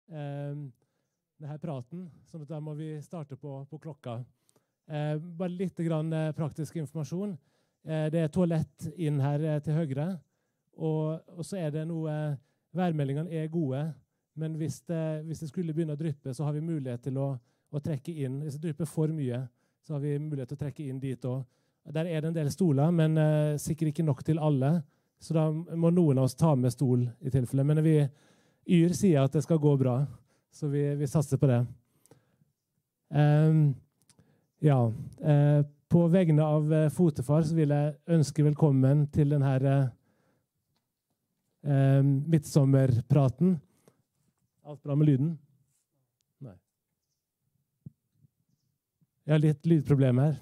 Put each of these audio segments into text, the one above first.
denne praten, sånn at da må vi starte på klokka. Bare litt grann praktisk informasjon. Det toalett inn her til høyre, og så det noe, værmeldingene gode, men hvis det skulle begynne å dryppe, så har vi mulighet til å trekke inn. Hvis det drypper for mye, så har vi mulighet til å trekke inn dit også. Der det en del stoler, men sikkert ikke nok til alle, så da må noen av oss ta med stol i tilfelle. Men Yr sier at det skal gå bra, så vi satser på det. På vegne av Fotefar så vil jeg ønske velkommen til denne midtsommerpraten. Alt bra med lyden? Nei. Jeg har litt lydproblem her.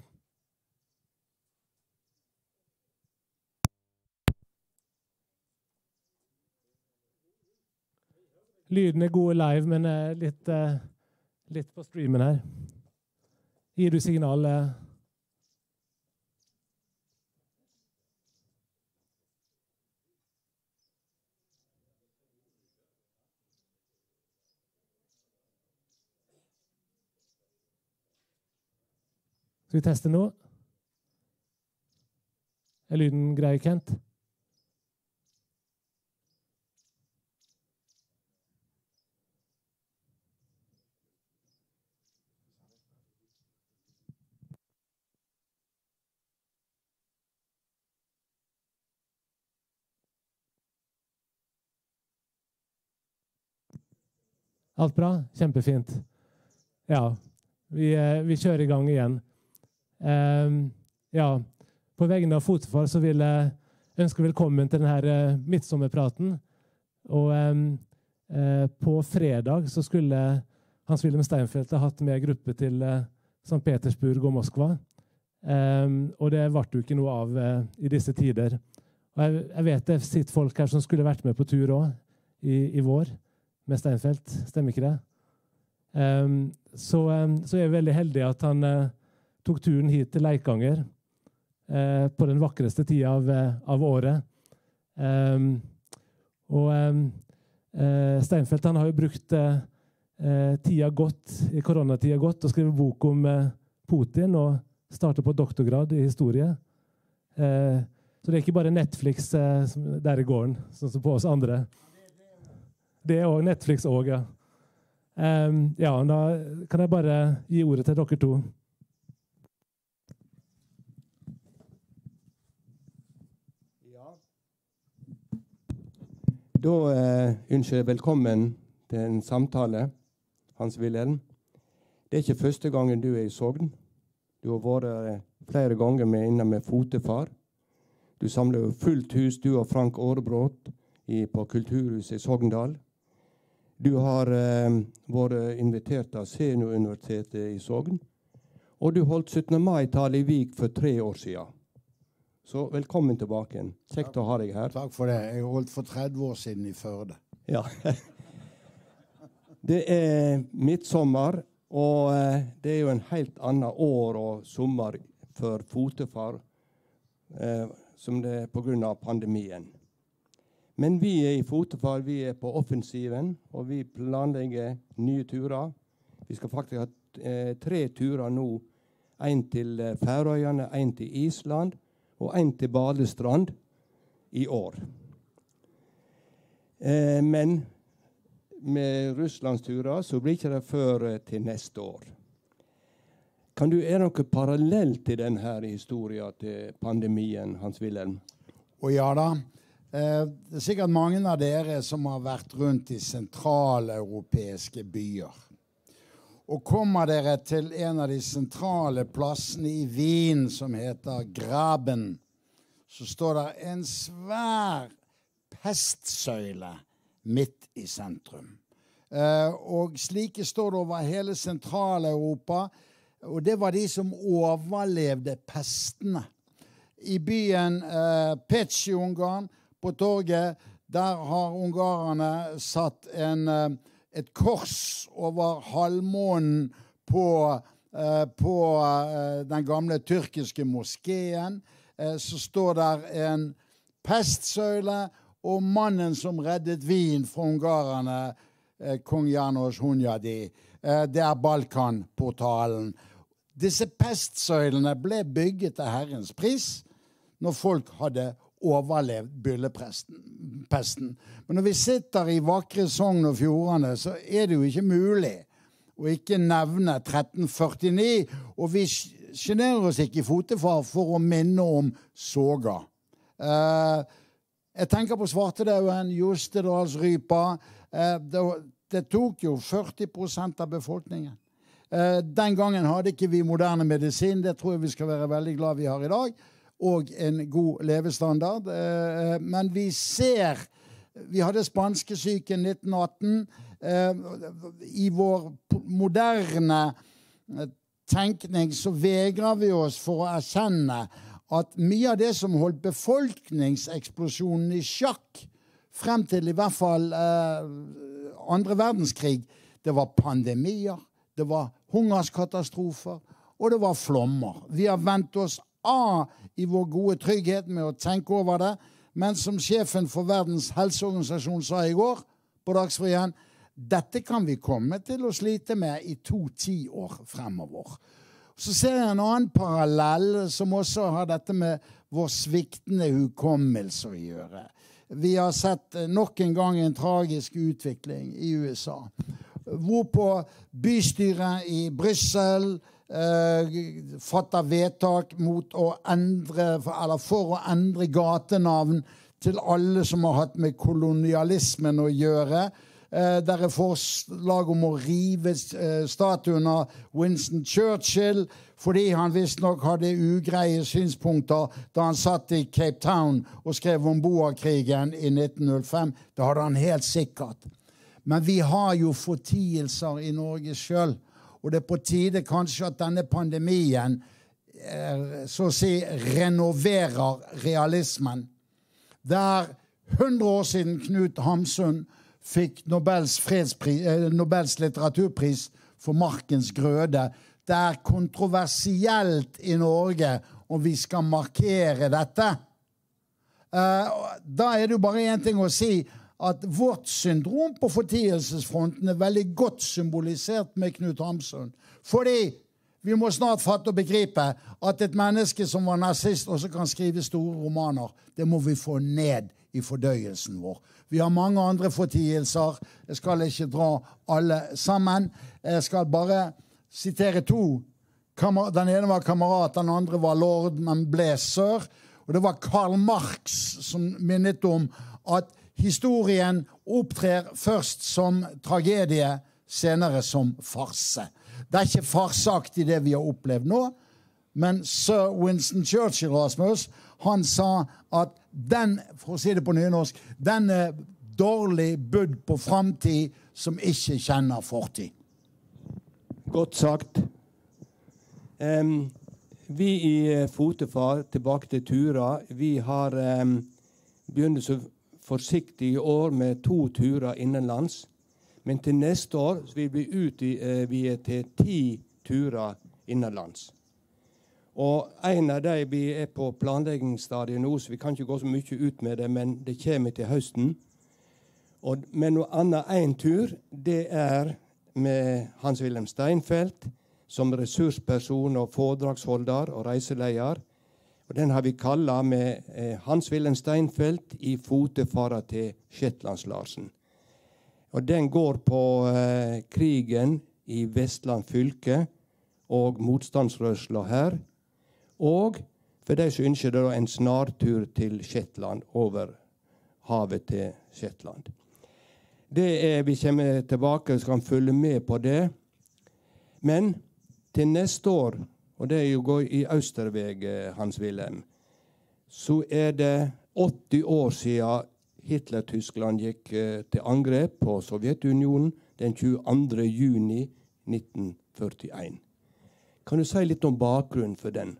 Lyden god live, men litt på streamen her. Gir du signal? Skal vi teste nå? Lyden grei, Kent? Alt bra? Kjempefint. Ja, vi kjører i gang igjen. På vegne av Fotefar så vil jeg ønske velkommen til denne midtsommerpraten. Og på fredag så skulle Hans-Wilhelm Steinfeld ha hatt med gruppe til St. Petersburg og Moskva. Og det ble jo ikke noe av i disse tider. Og jeg vet det sitter folk her som skulle vært med på tur også, i vår, med Steinfeld. Stemmer ikke det? Så jeg veldig heldig at han tok turen hit til Leikanger på den vakreste tiden av året. Steinfeld han har jo brukt koronatiden godt og skrevet bok om Putin og startet på doktorgrad i historie. Så det ikke bare Netflix der i gården, sånn som på oss andre. Det også Netflix også, ja. Da kan jeg bare gi ordet til dere to. Ja. Da ønsker jeg velkommen til en samtale, Hans-Wilhelm. Det ikke første gangen du i Sogn. Du har vært flere ganger med Fotefar. Du samler jo fullt hus, du og Frank Aarebrot på Kulturhuset i Sogndal. Du har vært invitert av Senioruniversitetet i Sogn, og du holdt 17. mai-tale i Vik for 3 år siden. Så velkommen tilbake. Kjekt å ha deg her. Takk for det. Jeg holdt for 30 år siden i Førde. Ja. Det midtsommer, og det jo en helt annen år og sommer for Fotefar, som det på grunn av pandemien. Men vi i Fotefar, vi på offensiven, og vi planlegger nye turer. Vi skal faktisk ha 3 turer nå. En til Færøyene, en til Island, og en til Balestrand i år. Men med Russlandsturer så blir ikke det før til neste år. Kan du noe parallelt til denne historien til pandemien, Hans-Wilhelm? Og ja da. Det sikkert mange av dere som har vært rundt i sentraleuropeiske byer. Og kommer dere til en av de sentrale plassene i Wien som heter Graben, så står der en svær pestsøyle midt i sentrum. Og slike står det over hele Sentraleuropa, og det var de som overlevde pestene. I byen Pécs i Ungarn, på torget, der har ungarerne satt et kors over halvmånen på den gamle tyrkiske moskeen. Så står der en pestsøyle, og mannen som reddet Wien fra ungarerne kong János Hunyadi. Det Balkanportalen. Disse pestsøylene ble bygget til Herrens pris når folk hadde overlevd byllepesten. Men når vi sitter i vakre Sogn og Fjordane, så det jo ikke mulig å ikke nevne 1349, og vi generer oss ikke i fotefar for å minne om Soga. Jeg tenker på Svartedauden, Jostedalsrypa. Det tok jo 40% av befolkningen. Den gangen hadde ikke vi moderne medisin, det tror jeg vi skal være veldig glad vi har i dag, og en god levestandard. Men vi ser, vi hadde spanskesyken 1918, i vår moderne tenkning så vegrer vi oss for å erkjenne at mye av det som holdt befolkningseksplosjonen i sjakk frem til i hvert fall andre verdenskrig, det var pandemier, det var hungerskatastrofer, og det var flommer. Vi har vendt oss av i vår gode trygghet med å tenke over det, men som sjefen for Verdens helseorganisasjon sa i går på Dagsrevyen, dette kan vi komme til å slite med i 2-10 år fremover. Så ser jeg en annen parallell som også har dette med vår sviktende hukommelse å gjøre. Vi har sett nok en gang en tragisk utvikling i USA, hvorpå bystyret i Brussel fatter vedtak mot å endre, eller for å endre gatenavn til alle som har hatt med kolonialismen å gjøre. Der forslag om å rive statuen av Winston Churchill fordi han visstnok hadde ugreie synspunkter da han satt i Cape Town og skrev om Boerkrigen i 1905. Det hadde han helt sikkert. Men vi har jo fortielser i Norge selv, og det på tide kanskje at denne pandemien så å si renoverer realismen. Det 100 år siden Knut Hamsun fikk Nobels litteraturpris for Markens grøde. Det kontroversielt i Norge om vi skal markere dette. Da det jo bare en ting å si at vårt syndrom på fortielsesfronten veldig godt symbolisert med Knut Hamsun. Fordi vi må snart fatte og begripe at et menneske som var nazist også kan skrive store romaner. Det må vi få ned i fordøyelsen vår. Vi har mange andre fortielser. Jeg skal ikke dra alle sammen. Jeg skal bare sitere 2. Den ene var kamerat, den andre var lord, men ble sør. Og det var Karl Marx som minnet om at historien opptrer først som tragedie, senere som farse. Det ikke farseaktig det vi har opplevd nå, men Sir Winston Churchill, Rasmus, han sa at den, for å si det på nynorsk, den dårlig budd på fremtid som ikke kjenner fortid. Godt sagt. Vi i Fotefar, tilbake til turer, vi har begynt så forsiktig i år med 2 turer innenlands, men til neste år vil vi til 10 turer innenlands. Og en av dem vi på planleggingsstadiet nå, så vi kan ikke gå så mye ut med det, men det kommer til høsten. Men noe annet en tur, det med Hans-Wilhelm Steinfeld som ressursperson og foredragsholder og reiseleder. Og den har vi kallet med Hans-Wilhelm Steinfeld i Fotefara til Shetlands-Larsen. Og den går på krigen i Vestland fylke og motstandsrørsla her. Og for de som ønsker det en snartur til Shetland, over havet til Shetland. Vi kommer tilbake og skal følge med på det. Men til neste år, og det jo gå i Austerveg, Hans-Wilhelm, så det 80 år siden Hitler-Tyskland gikk til angrep på Sovjetunionen den 22. juni 1941. Kan du si litt om bakgrunnen for den?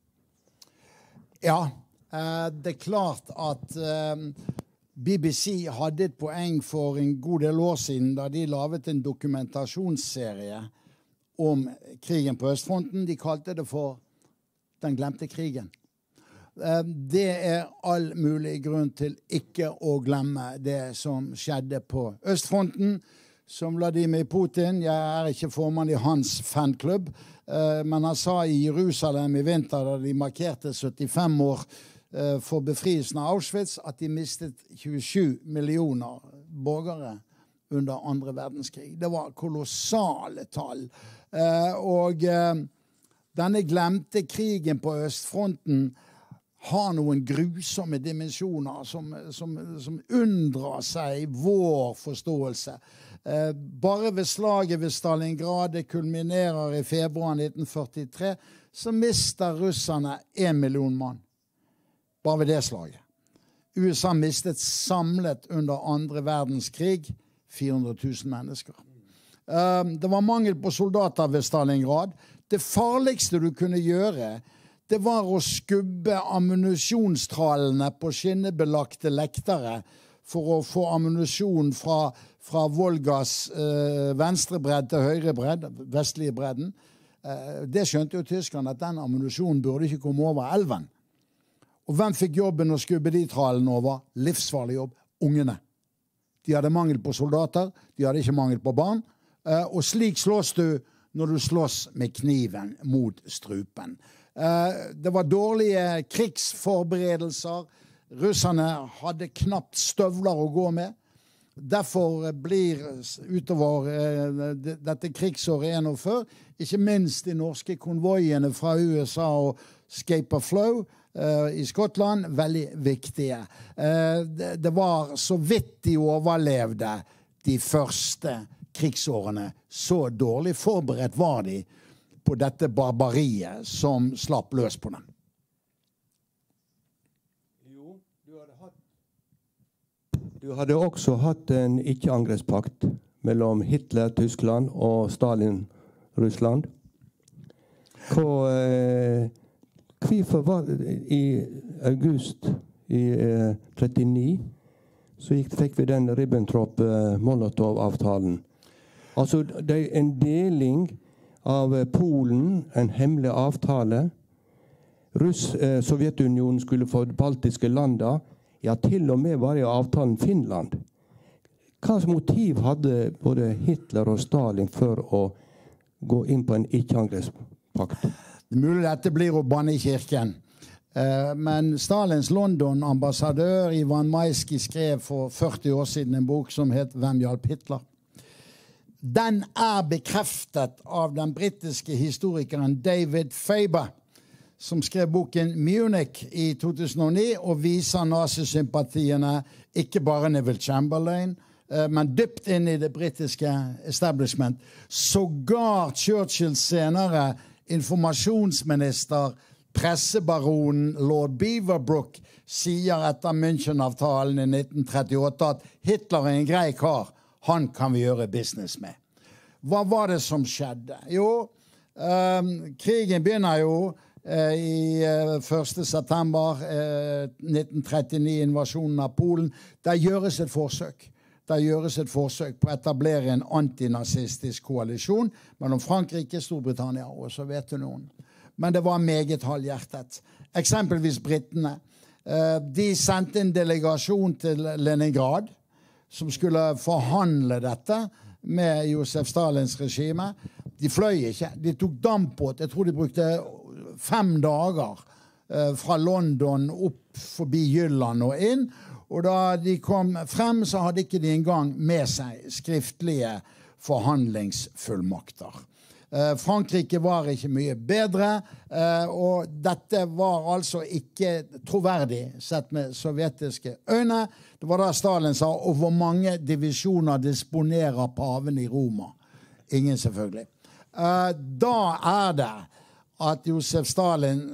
Ja, det klart at BBC hadde et poeng for en god del år siden da de lavet en dokumentasjonsserie om krigen på Østfronten. De kalte det for Den glemte krigen. Det all mulig grunn til ikke å glemme det som skjedde på Østfronten. som Vladimir Putin. Jeg ikke formann i hans fanklubb, men han sa i Jerusalem i vinter, da de markerte 75 år for befrielsen av Auschwitz, at de mistet 27 millioner borgere under andre verdenskrig. Det var kolossale tall. Og denne glemte krigen på Østfronten har noen grusomme dimensjoner som undrar seg vår forståelse. Bare ved slaget ved Stalingrad, det kulminerer i februar 1943, så mister russerne 1 million mann. Bare ved det slaget. USA mistet samlet under andre verdenskrig 400 000 mennesker. Det var mangel på soldater ved Stalingrad. Det farligste du kunne gjøre, det var å skubbe ammunisjonstrallene på skinnebelagte lektere for å få ammunisjon fra Volgas venstre bredd til høyre bredd, vestlige bredden. Det skjønte jo tyskerne, at den ammunisjonen burde ikke komme over elven. Og hvem fikk jobben å skubbe de trallene over? Livsfarlig jobb. Ungene. De hadde mangel på soldater, de hadde ikke mangel på barn. Og slik slåss du når du slåss med kniven mot strupen. Det var dårlige krigsforberedelser. Russerne hadde knapt støvler å gå med. Derfor blir utover dette krigsåret 41, ikke minst de norske konvoiene fra USA og Scape of Flow i Skottland, veldig viktige. Det var så vidt de overlevde de første krigsårene. Så dårlig forberedt var de på dette barbariet som slapp løs på dem. Jo, du hadde også hatt en ikke-angrepspakt mellom Hitler, Tyskland og Stalin, Russland. Hvorfor var det i august i 39 så fikk vi den Ribbentrop-Molotov-avtalen. Altså, det er en deling av Polen, en hemmelig avtale. Sovjetunionen skulle få de baltiske landa. Ja, til og med var det avtalen Finland. Hva motiv hadde både Hitler og Stalin for å gå inn på en ikke-angrepspakt? Det er mulig dette blir å banne i kirken. Men Stalins London-ambassadør Ivan Maisky skrev for 40 år siden en bok som het «Hvem hjalp Hitler?». Den bekreftet av den britiske historikeren David Faber, som skrev boken Munich i 2009 og viser nazisympatiene ikke bare Neville Chamberlain, men dypt inn i det britiske establishment. Sågar Churchill senere informasjonsminister, pressebaronen Lord Beaverbrook, sier etter München-avtalen i 1938 at Hitler er en grei kar, han kan vi gjøre business med. Hva var det som skjedde? Jo, krigen begynner jo i 1. september 1939, invasjonen av Polen. Der gjøres et forsøk. Der gjøres et forsøk på å etablere en antinazistisk koalisjon mellom Frankrike, Storbritannia og Sovjetunionen. Men det var meget halvhjertet. Eksempelvis britene. De sendte en delegasjon til Leningrad som skulle forhandle dette med Josef Stalins regime. De fløy ikke. De tok dampbåt. Jeg tror de brukte 5 dager fra London opp forbi Jylland og inn. Og da de kom frem, så hadde ikke de engang med seg skriftlige forhandlingsfullmakter. Frankrike var ikke mye bedre, og dette var altså ikke troverdig sett med sovjetiske øyne. Det var da Stalin sa, og hvor mange divisjoner disponerer paven i Roma? Ingen, selvfølgelig. Da det at Josef Stalin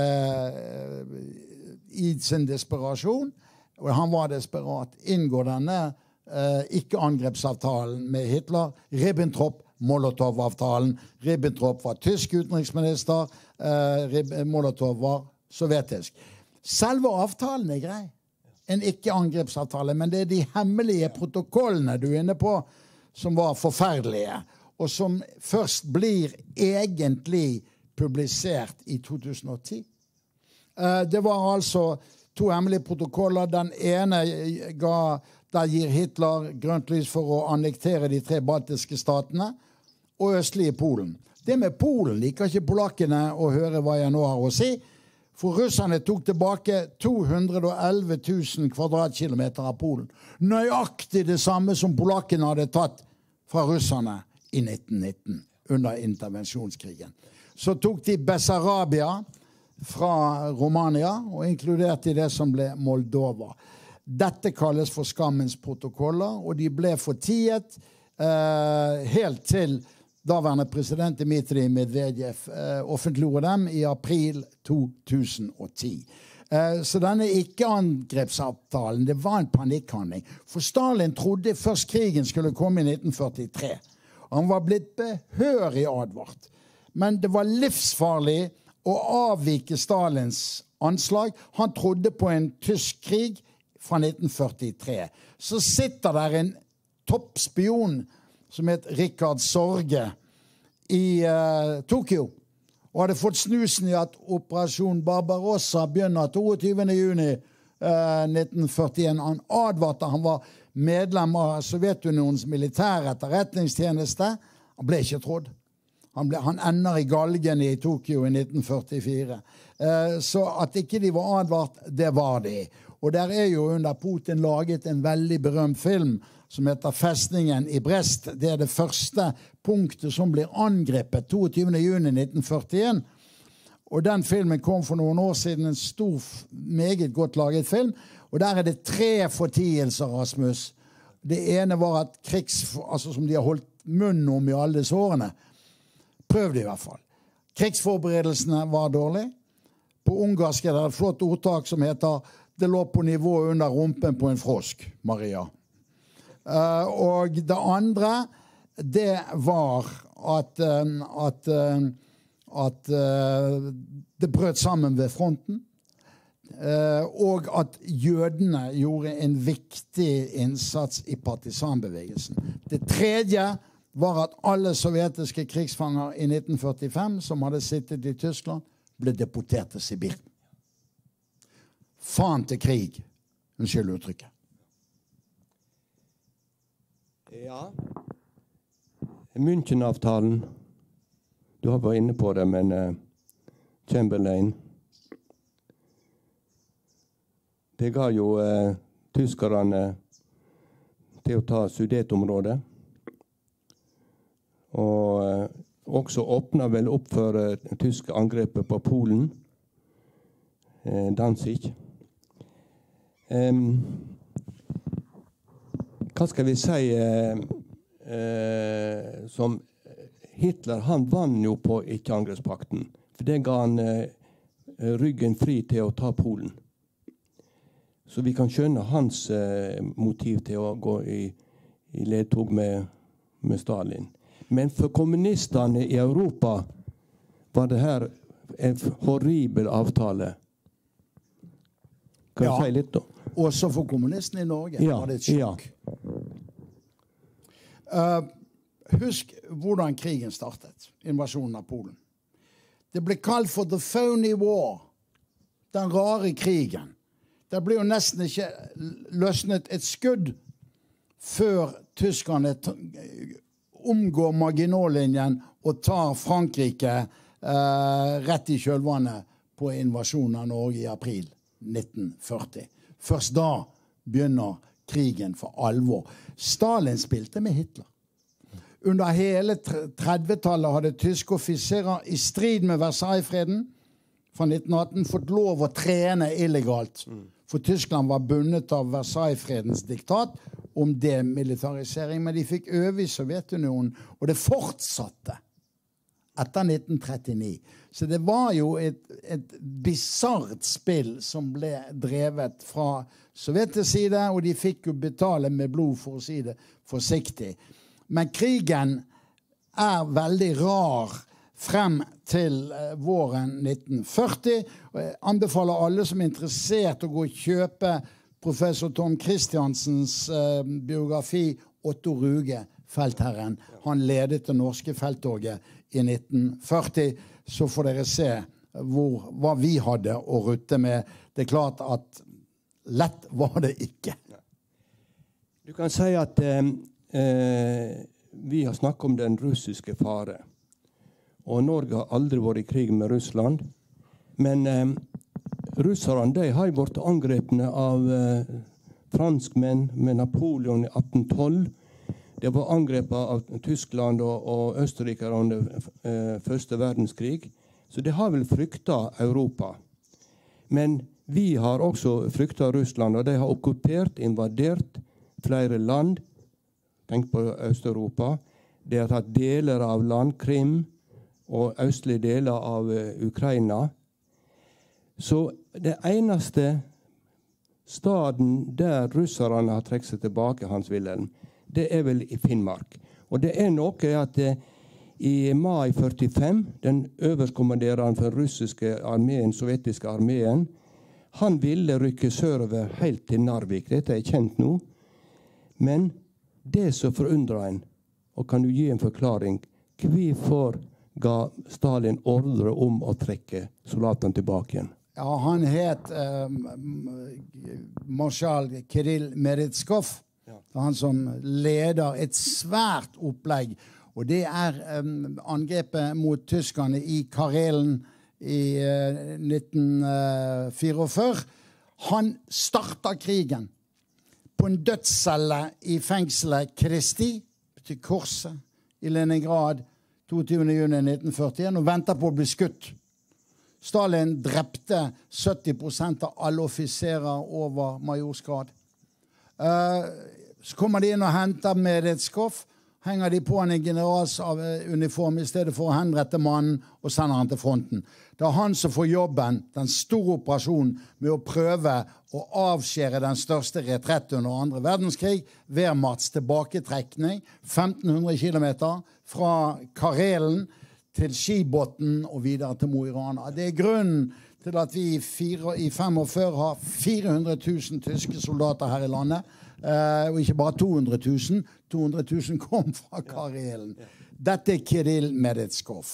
i sin desperasjon, og han var desperat, inngår denne ikke-angrepsavtalen med Hitler, Ribbentrop-Molotov-avtalen. Ribbentrop var tysk utenriksminister, Molotov var sovjetisk. Selve avtalen grei. En ikke-angrepsavtale, men det de hemmelige protokollene du er inne på, som var forferdelige, og som først blir egentlig publisert i 2010. Det var altså 2 hemmelige protokoller. Den ene ga Der gir Hitler grønt lys for å annektere de 3 baltiske statene og østlige Polen. Det med Polen liker ikke polakkene å høre hva jeg nå har å si, for russerne tok tilbake 211 000 kvadratkilometer av Polen. Nøyaktig det samme som polakkene hadde tatt fra russerne i 1919 under intervensjonskrigen. Så tok de Bessarabia fra Romania og inkluderte i det som ble Moldova. Dette kalles for skammens protokoller, og de ble fortiet helt til daværende president Dmitrij Medvedev offentliggjorde dem i april 2010. Så denne ikke-angrepsavtalen, det var en panikkhandling. For Stalin trodde først krigen skulle komme i 1943. Han var blitt behørig advart. Men det var livsfarlig å avvike Stalins anslag. Han trodde på en tysk krig fra 1943. Så sitter der en toppspion som het Richard Sorge i Tokyo, og hadde fått snusen i at Operasjon Barbarossa begynner 22. juni 1941. Han advarte, han var medlem av Sovjetunionens militære etterretningstjeneste. Han ble ikke trodd. Han ender i galgen i Tokyo i 1944. Så at ikke de var advart, det var de. Og der er jo under Putin laget en veldig berømt film som heter Festningen i Brest. Det er det første punktet som blir angrepet 22. juni 1941. Og den filmen kom for noen år siden, en stor, meget godt laget film. Og der er det 3 fortielser, Rasmus. Det ene var at som de har holdt munnen om i alle disse årene. Prøv det i hvert fall. Krigsforberedelsene var dårlige. På ungarsk er det et flott ordtak som heter «Det lå på nivå under rumpen på en frosk, Maria». Og det andre, det var at det brøt sammen ved fronten, og at jødene gjorde en viktig innsats i partisanbevegelsen. Det tredje var at alle sovjetiske krigsfanger i 1945 som hadde sittet i Tyskland, ble deportert til Sibir. Faen til krig. Unnskyld uttrykket. Ja. München-avtalen. Du har vært inne på det, men Chamberlain. Det ga jo tyskerne til å ta Sudetområdet. Og også åpna vel opp for tyske angrepet på Polen. Danzig. Hva skal vi si som Hitler, han vann jo på ikke-angrepspakten. For det ga han ryggen fri til å ta Polen. Så vi kan skjønne hans motiv til å gå i ledtog med Stalin. Men for kommunistene i Europa var det her en horribel avtale. Kan jeg si litt da? Også for kommunistene i Norge var det et sjokk. Husk hvordan krigen startet, invasjonen av Polen. Det ble kalt for the phony war, den rare krigen. Det ble jo nesten ikke løsnet et skudd før tyskerne omgår Maginot-linjen og tar Frankrike rett i kjølvannet på invasjonen av Norge i april 1940. Først da begynner krigen for alvor. Stalin spilte med Hitler. Under hele 30-tallet hadde tyske offiserer i strid med Versailles-freden fra 1918 fått lov å trene illegalt. For Tyskland var bundet av Versailles-fredens diktat om demilitarisering, men de fikk øve i Sovjetunionen, og det fortsatte etter 1939. Så det var jo et bizarrt spill som ble drevet fra sovjetisk side, og de fikk jo betale med blod, for å si det forsiktig. Men krigen er veldig rar frem til våren 1940. Og jeg anbefaler alle som er interessert å gå og kjøpe professor Tom Christiansens biografi Otto Ruge, feltherren. Han ledet det norske felttoget i 1940. Så får dere se hva vi hadde å rutte med. Det er klart at lett var det ikke. Du kan si at vi har snakket om den russiske fare. Og Norge har aldri vært i krig med Russland. Men russerne de har vært angrepne av franskmenn med Napoleon i 1812. Det var angrepet av Tyskland og Østerrike under første verdenskrig. Så de har vel fryktet Europa. Men vi har også fryktet Russland, og de har okkupert, invadert flere land. Tenk på Øst-Europa. De har tatt deler av land, Krim, og østlige deler av Ukraina. Så det eneste staden der russerne har trekt seg tilbake, Hans Wilhelm, det er vel i Finnmark. Og det er noe at i mai 45, den øverstkommanderende for den russiske armeen, sovjetiske armeen, han ville rykke sørover helt til Narvik. Dette er kjent nå. Men det som forundrer en, og kan du gi en forklaring, hvorfor ga Stalin ordre om å trekke soldatene tilbake igjen? Ja, han het marskal Kirill Meretskov. Ja. Han som leder et svært opplegg. Og det er angrepet mot tyskerne i Karelen i 1944. Han startet krigen på en dødscelle i fengselet Kristi, til Korset, i Leningrad, 22. juni 1941, og ventet på å bli skutt. Stalin drepte 70% av alle offiserer over majorsgrad. Så kommer de inn og henter Meretskov, henger de på en generalsuniform i stedet for å henrette mannen og sender han til fronten. Det er han som får jobben, den store operasjonen med å prøve å avskjære den største retrett under andre verdenskrig, Wehrmachts tilbaketrekning, 1500 kilometer fra Karelen til Skibotn og videre til Mo i Rana. Det er grunnen til at vi i 45 har 400 000 tyske soldater her i landet, og ikke bare 200 000. 200 000 kom fra Karelen. Dette er Kirill Meretskov.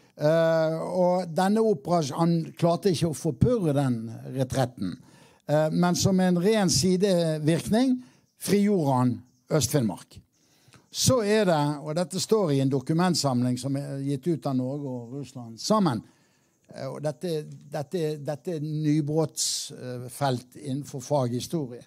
Og denne operasjonen, han klarte ikke å forpurre den retretten, men som en ren sidevirkning frigjorde han Øst-Finnmark. Så er det, og dette står i en dokumentsamling som er gitt ut av Norge og Russland sammen, og dette er nybrottsfelt innenfor faghistorie.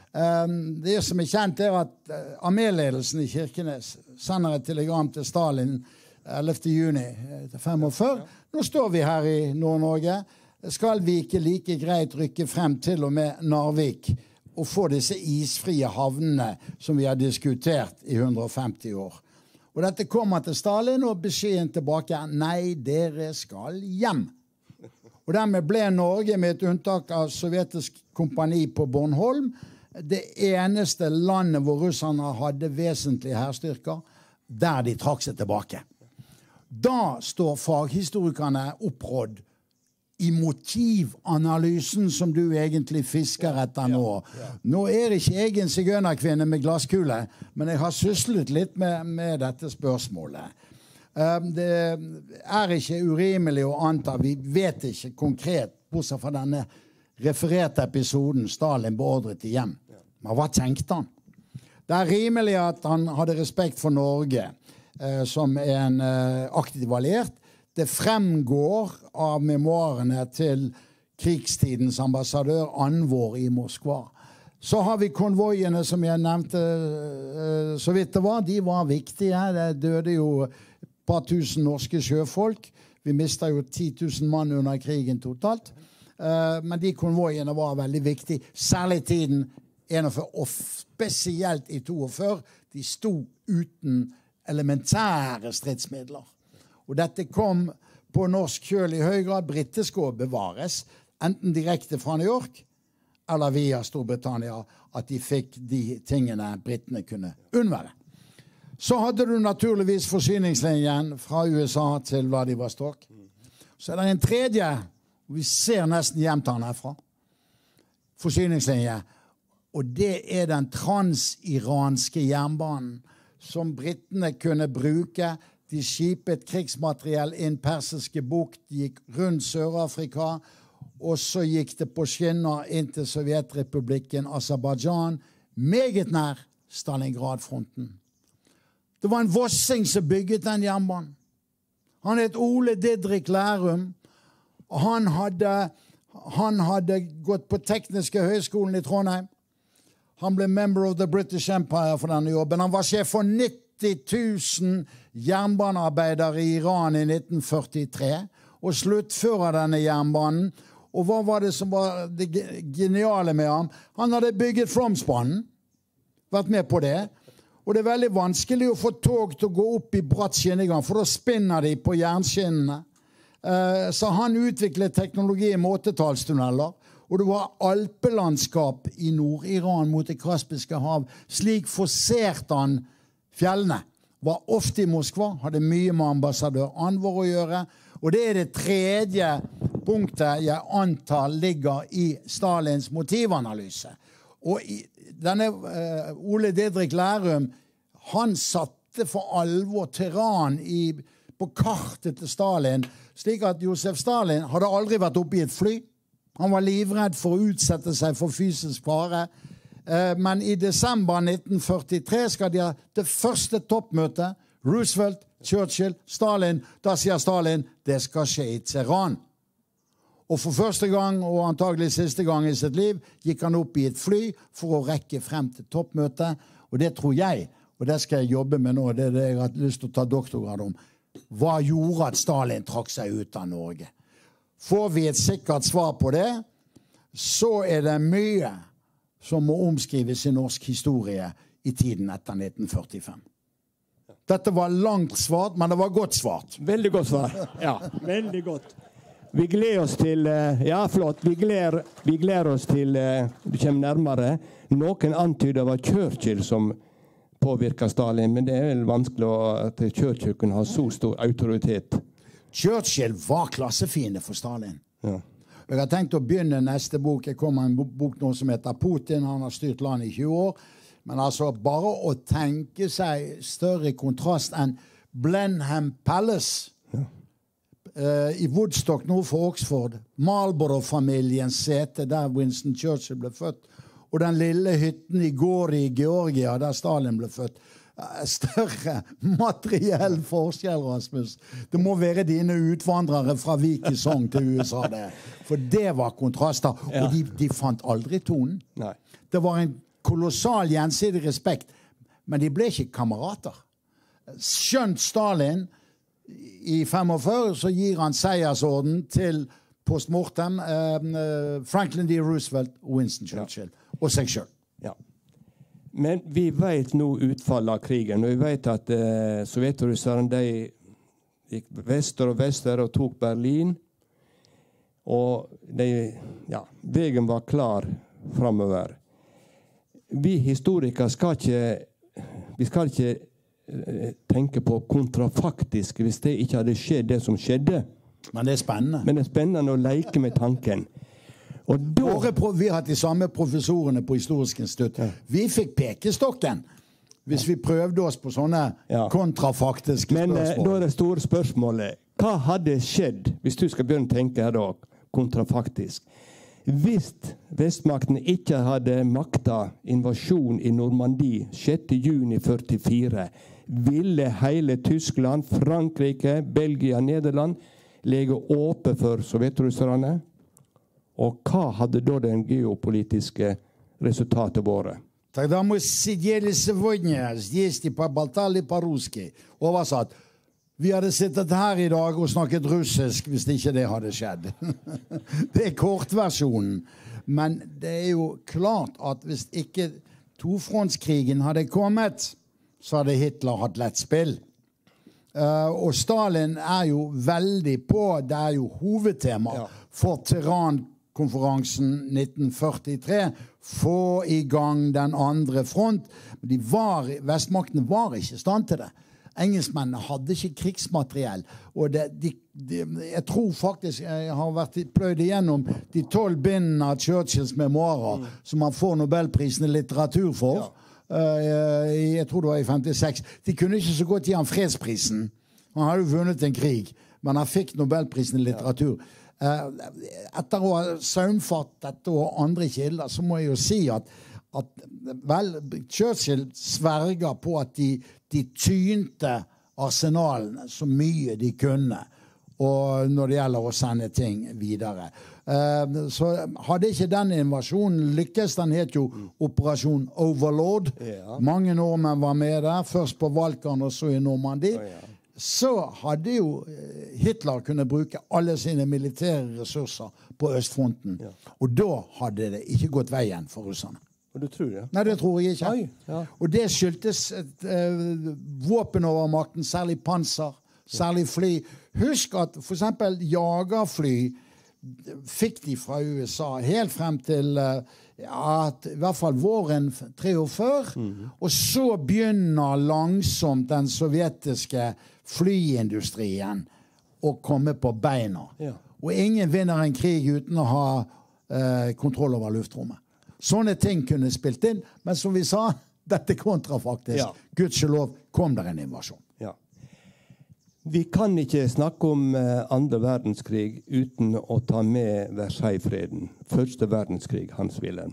Det som er kjent er at arméledelsen i Kirkenes sender et telegram til Stalin 11. juni 45. Nå står vi her i Nord-Norge. Skal vi ikke like greit rykke frem til og med Narvik og få disse isfrie havnene som vi har diskutert i 150 år? Og dette kommer til Stalin, og beskjeden tilbake er nei, dere skal hjem. Og dermed ble Norge, med et unntak av sovjetisk kompani på Bornholm, det eneste landet hvor russerne hadde vesentlige hærstyrker, der de trakk seg tilbake. Da står faghistorikerne opprådd i motivanalysen som du egentlig fisker etter nå. Nå er ikke jeg en sigøynerkvinne med glasskule, men jeg har syslet litt med dette spørsmålet. Det er ikke urimelig å anta, vi vet ikke konkret, bortsett fra denne refererte episoden, Stalin beordret hjem. Men hva tenkte han? Det er rimelig at han hadde respekt for Norge som en aktiv alliert. Det fremgår av memoarene til krigstidens ambassadør Anvor i Moskva. Så har vi konvojene som jeg nevnte så vidt det var. De var viktige. Det døde jo et par tusen norske sjøfolk. Vi mistet jo 10 000 mann under krigen totalt. Men de konvojene var veldig viktige. Særlig i tiden 41, og spesielt i 42. De sto uten elementære stridsmidler. Og dette kom på norsk kjøl i høy grad britisk å bevares, enten direkte fra New York eller via Storbritannia, at de fikk de tingene brittene kunne unnvære. Så hadde du naturligvis forsyningslinjen fra USA til Vladivostok. Så er det en tredje, vi ser nesten hjemtatt herfra, forsyningslinje, og det er den transiranske jernbanen som brittene kunne bruke. De skipet krigsmateriell inn Persiske bukt, de gikk rundt Sør-Afrika, og så gikk det på skinner inn til Sovjetrepublikken Aserbajdsjan, meget nær Stalingrad-fronten. Det var en vossing som bygget den jernbanen. Han het Ole Didrik Lærum. Han hadde gått på Tekniske høgskolen i Trondheim. Han ble member of the British Empire for denne jobben. Han var sjef for 90 000 jernbanearbeidere i Iran i 1943, og sluttfører denne jernbanen. Og hva var det som var det geniale med ham? Han hadde bygget Flåmsbanen, vært med på det. Og det er veldig vanskelig å få tog til å gå opp i bratt skinnegang, for da spinner de på jernskinnene. Så han utviklet teknologi med 8-tallstunneler, og det var alpelandskap i Nord-Iran mot det Kaspiske hav. Slik forserte han fjellene. Var ofte i Moskva, hadde mye med ambassadør Anwar å gjøre. Og det er det tredje punktet jeg antar ligger i Stalins motivanalyse. Og denne Ole Didrik Lærum, han satte for alvor Teheran på kartet til Stalin, slik at Josef Stalin hadde aldri vært oppe i et fly. Han var livredd for å utsette seg for fysisk fare. Men i desember 1943 skal de ha det første toppmøtet. Roosevelt, Churchill, Stalin. Da sier Stalin, det skal skje i Teheran. Og for første gang, og antagelig siste gang i sitt liv, gikk han opp i et fly for å rekke frem til toppmøtet. Og det tror jeg, og det skal jeg jobbe med nå, det er det jeg har lyst til å ta doktorgrad om. Hva gjorde at Stalin trakk seg ut av Norge? Får vi et sikkert svar på det, så er det mye som må omskrives i norsk historie i tiden etter 1945. Dette var langt svart, men det var godt svart. Veldig godt svar. Ja, veldig godt. Vi gleder oss til, ja flott, vi gleder oss til, du kommer nærmere. Noen antyder det var Churchill som påvirket Stalin, men det er vel vanskelig at Churchill kunne ha så stor autoritet. Churchill var klassefiende for Stalin. Ja. Jeg har tenkt å begynne neste bok. Jeg kommer en bok nå som heter Putin. Han har styrt landet i 20 år. Men altså, bare å tenke seg større kontrast enn Blenheim Palace i Woodstock nord for Oxford, Marlborough-familiens sete der Winston Churchill ble født, og den lille hytten i Gori i Georgia der Stalin ble født. Større materiell forskjell, Rasmus. Det må være dine utvandrere fra Vikesong til USA det. For det var kontraster, og de fant aldri tonen. Nei. Det var en kolossal gjensidig respekt, men de ble ikke kamerater. Skjønt Stalin i 45, så gir han seiersorden til postmortem Franklin D. Roosevelt og Winston Churchill, og seg selv. Ja. Men vi vet nå utfallet av krigen, og vi vet at sovjetrusserne, de gikk vester og tok Berlin, og veien var klar fremover. Vi historikere skal ikke tenke på kontrafaktisk hvis det ikke hadde skjedd det som skjedde. Men det er spennende. Men det er spennende å leke med tanken. Og da, vi har hatt de samme professorene på Historisk institutt. Ja. Vi fikk pekestokken hvis vi prøvde oss på sånne kontrafaktiske spørsmål. Men da er det store spørsmålet. Hva hadde skjedd, hvis du skal begynne å tenke her da, kontrafaktisk? Hvis vestmakten ikke hadde makta invasjon i Normandie 6. juni 1944, ville hele Tyskland, Frankrike, Belgia, Nederland legge åpent for sovjetrusserne? Og hva hadde da den geopolitiske resultatet vært? Тогда мы сидели сегодня здесь и поболтали по-русски. Oversatt. Vi hadde sittet her i dag og snakket russisk hvis ikke det hadde skjedd. Det er kortversjonen. Men det er jo klart at hvis ikke tofrontskrigen hadde kommet, så hadde Hitler hatt lett spill. Og Stalin er jo veldig på, det er jo hovedtema for Teheran-konferansen 1943, få i gang den andre front. Vestmaktene var ikke i stand til det. Engelskmennene hadde ikke krigsmateriell, og jeg tror faktisk jeg har vært pløyd igjennom de 12 bindene av Churchills memoarer som han får Nobelprisen i litteratur for. Jeg tror det var i 56. De kunne ikke så godt gi han fredsprisen. Han hadde jo vunnet en krig, men han fikk Nobelprisen i litteratur. Etter å ha saumfattet dette og andre kilder, så må jeg jo si at Churchill sverger på at de tynte arsenalene så mye de kunne, og når det gjelder å sende ting videre. Så hadde ikke den invasjonen lykkes, den het jo Operasjon Overlord. Ja. Mange nordmenn var med der, først på Balkan og så i Normandie. Så hadde jo Hitler kunne bruke alle sine militære ressurser på Østfronten. Ja. Og da hadde det ikke gått veien for russerne. Og du tror det? Nei, det tror jeg ikke. Ja. Og det skyldtes våpenovermakten, særlig panser, særlig fly. Husk at for eksempel jagerfly fikk de fra USA helt frem til i hvert fall våren 43. Og så begynner langsomt den sovjetiske flyindustrien å komme på beina. Ja. Og ingen vinner en krig uten å ha kontroll over luftrommet. Sånne ting kunne spilt inn, men som vi sa, dette kontrafaktisk. Ja. Gudskjelov kom der en invasjon. Ja. Vi kan ikke snakke om andre verdenskrig uten å ta med Versailles-freden. Første verdenskrig, Hans-Wilhelm.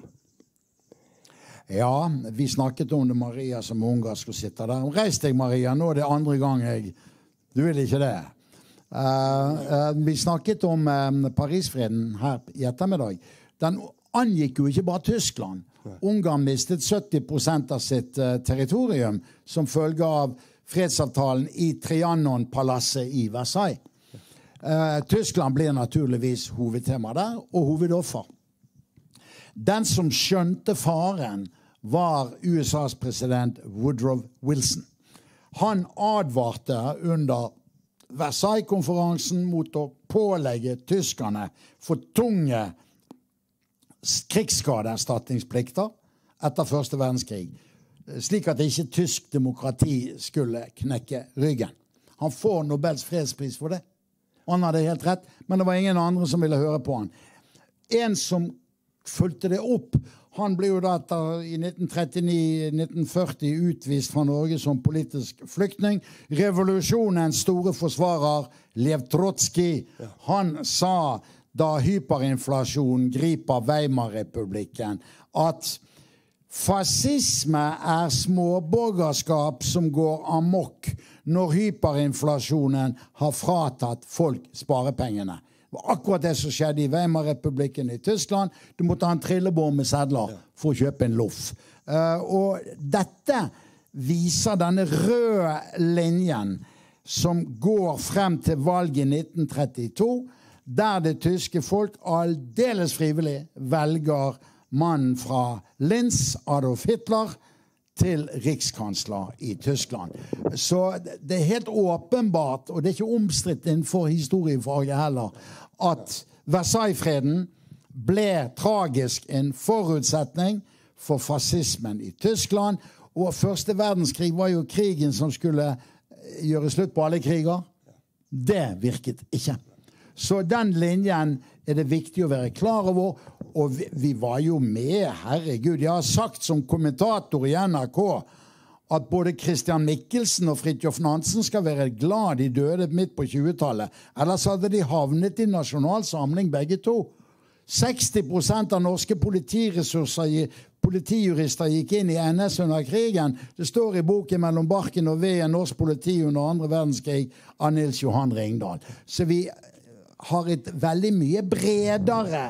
Ja, vi snakket om det, Maria som unger skulle sitte der. Reis deg, Maria, nå er det andre gang jeg... Du vil ikke det. Vi snakket om Paris-freden her i ettermiddag. Den angikk jo ikke bare Tyskland. Ungarn mistet 70% av sitt territorium som følge av fredsavtalen i Trianon-palasset i Versailles. Tyskland blir naturligvis hovedtema der, og hovedoffer. Den som skjønte faren var USAs president Woodrow Wilson. Han advarte under Versailles-konferansen mot å pålegge tyskerne for tunge krigsskadeerstatningsplikter etter første verdenskrig, slik at ikke tysk demokrati skulle knekke ryggen. Han får Nobels fredspris for det. Han hadde helt rett, men det var ingen andre som ville høre på han. En som fulgte det opp, han ble jo da i 1939-1940 utvist fra Norge som politisk flyktning. Revolusjonens store forsvarer, Lev Trotsky, han sa da hyperinflasjonen griper Weimar-republikken, at fascisme småborgerskap som går amok når hyperinflasjonen har fratatt folk sparepengene. Det var akkurat det som skjedde i Weimar-republikken i Tyskland. Du måtte ha en trillebår med sedler for å kjøpe en loff. Og dette viser denne røde linjen som går frem til valget i 1932, der det tyske folk aldeles frivillig velger mannen fra Linz, Adolf Hitler, til rikskansler i Tyskland. Så det helt åpenbart, og det ikke omstridt innenfor historiefaget heller, at Versailles-freden ble tragisk en forutsetning for fascismen i Tyskland, og første verdenskrig var jo krigen som skulle gjøre slutt på alle kriger. Det virket ikke. Så den linjen det viktig å være klar over, og vi var jo med, herregud. Jeg har sagt som kommentator i NRK at både Christian Michelsen og Fridtjof Nansen skal være glad de døde midt på 20-tallet. Ellers hadde de havnet i nasjonal samling begge to. 60% av norske politijurister gikk inn i NS under krigen. Det står i boken Mellom barken og veden, norsk politi under andre verdenskrig av Nils Johan Ringdal. Så vi har et veldig mye bredere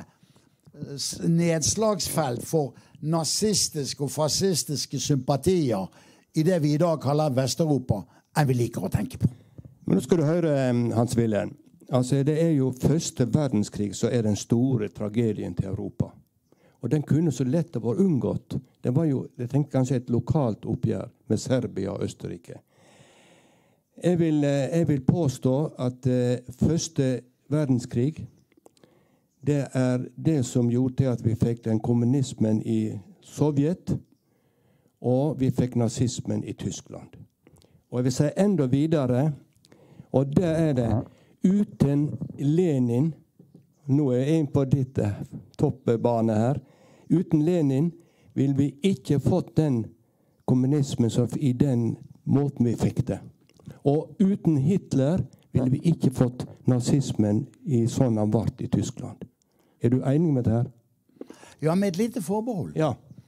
nedslagsfelt for nazistiske og fascistiske sympatier i det vi i dag kaller Vest-Europa, enn vi liker å tenke på. Men nå skal du høre, Hans-Wilhelm. Altså, det jo første verdenskrig som den store tragedien til Europa. Og den kunne så lett ha vært unngått. Det var jo, jeg tenkte kanskje et lokalt oppgjør med Serbia og Østerrike. Jeg vil påstå at første verdenskrig, det det som gjorde til at vi fikk den kommunismen i Sovjet, og vi fikk nazismen i Tyskland. Og jeg vil si enda videre, og det det, uten Lenin, nå jeg inn på ditt toppbane her, uten Lenin vil vi ikke fått den kommunismen som i den måten vi fikk det. Og uten Hitler ville vi ikke fått nazismen i sånn han ble i Tyskland. Du enig med det her? Ja, med et lite forbehold. Ja.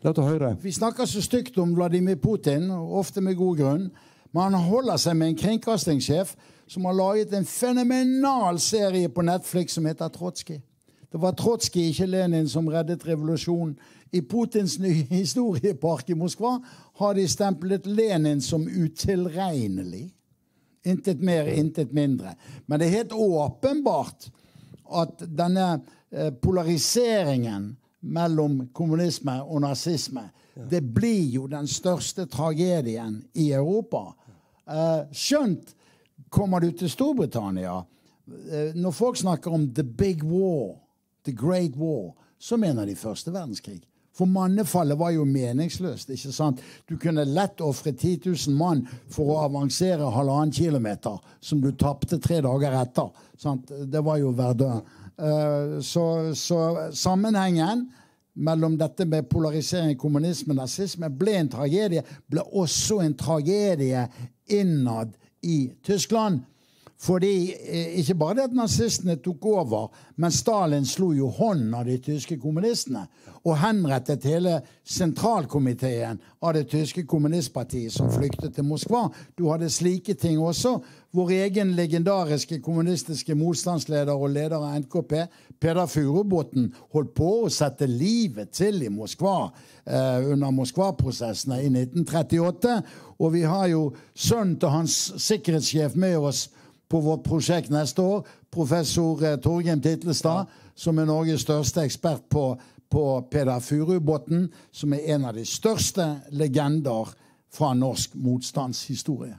La oss høre. Vi snakker så stygt om Vladimir Putin, ofte med god grunn, men han holder seg med en kringkastingssjef som har laget en fenomenal serie på Netflix som heter Trotsky. Det var Trotsky, ikke Lenin, som reddet revolusjonen. I Putins nye historiepark i Moskva har de stemplet Lenin som utilregnelig. Intet mer, intet mindre. Men det er helt åpenbart at denne polariseringen mellom kommunisme og nazisme, det blir jo den største tragedien i Europa. Skjønt kommer du til Storbritannia, når folk snakker om the big war, the great war, så mener de første verdenskrig. For mannefallet var jo meningsløst, ikke sant? Du kunne lett offre 10 000 mann for å avansere 1,5 kilometer, som du tappte 3 dager etter. Sant? Det var jo Verdun. Så sammenhengen mellom dette med polarisering, kommunisme, nazisme ble en tragedie, ble også en tragedie innad i Tyskland. Fordi ikke bare det at nazistene tok over, men Stalin slo jo hånden av de tyske kommunistene og henrettet hele sentralkomiteen av det tyske kommunistpartiet som flyktet til Moskva. Du hadde slike ting også. Vår egen legendariske kommunistiske motstandsleder og leder av NKP, Peder Furubotn, holdt på å sette livet til i Moskva under Moskva-prosessene i 1938. Og vi har jo sønnen til hans sikkerhetssjef med oss på vårt prosjekt neste år, professor Torgrim Titlestad, som er Norges største ekspert på Peder Furubotn, som er en av de største legender fra norsk motstandshistorie.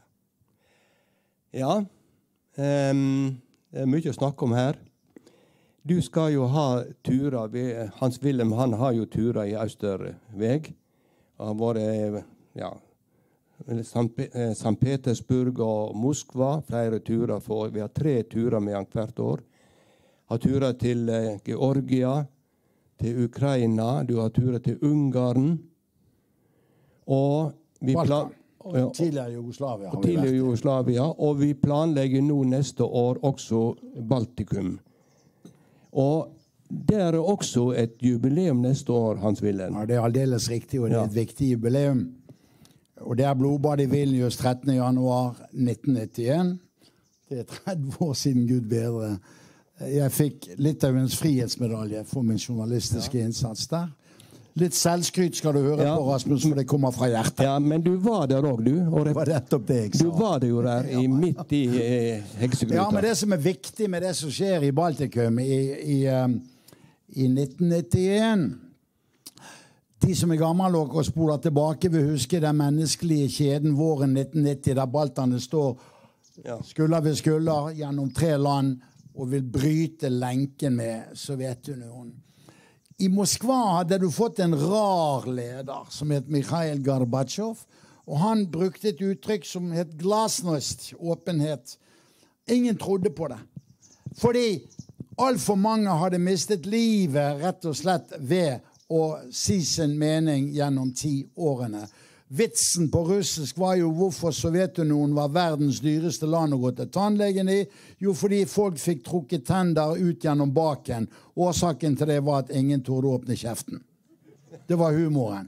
Ja, det er mye å snakke om her. Du skal jo ha turer. Hans Wilhelm, han har jo turer i Østerveg. Han har vært, ja, St. Petersburg og Moskva, flere turer. Vi har 3 turer med han hvert år. Har turer til Georgia, til Ukraina, du har turer til Ungarn. Og vi tidligere Jugoslavia har vi vært. Tidligere Jugoslavia, og vi planlegger nå neste år også Baltikum. Og det er også et jubileum neste år, Hans Wilhelm. Ja, det er aldeles riktig, og det er et viktig jubileum. Og det er blodbad i Vilnius 13. januar 1991. Det er 30 år siden Gud bedre. Jeg fikk Litauens frihetsmedalje for min journalistiske innsats der. Litt selvskryt skal du høre på, Rasmus, for det kommer fra hjertet. Ja, men du var der også, du. Og det var nettopp det jeg sa. Du var det jo der, midt i heksegryta. Ja, men det som er viktig med det som skjer i Baltikum i 1991, de som er gammel og spoler tilbake vil huske den menneskelige kjeden våren 1990, der balterne står skulder ved skulder gjennom 3 land og vil bryte lenken med Sovjetunionen. I Moskva hadde du fått en rar leder som het Mikhail Gorbatsjov, og han brukte et uttrykk som het glasnost, åpenhet. Ingen trodde på det. Fordi alt for mange hadde mistet livet rett og slett ved å si sin mening gjennom 10 årene. Vitsen på russisk var jo hvorfor Sovjetunionen var verdens dyreste land å gå til tannlegen i. Jo, fordi folk fikk trukket tenner ut gjennom baken. Årsaken til det var at ingen torde åpne kjeften. Det var humoren.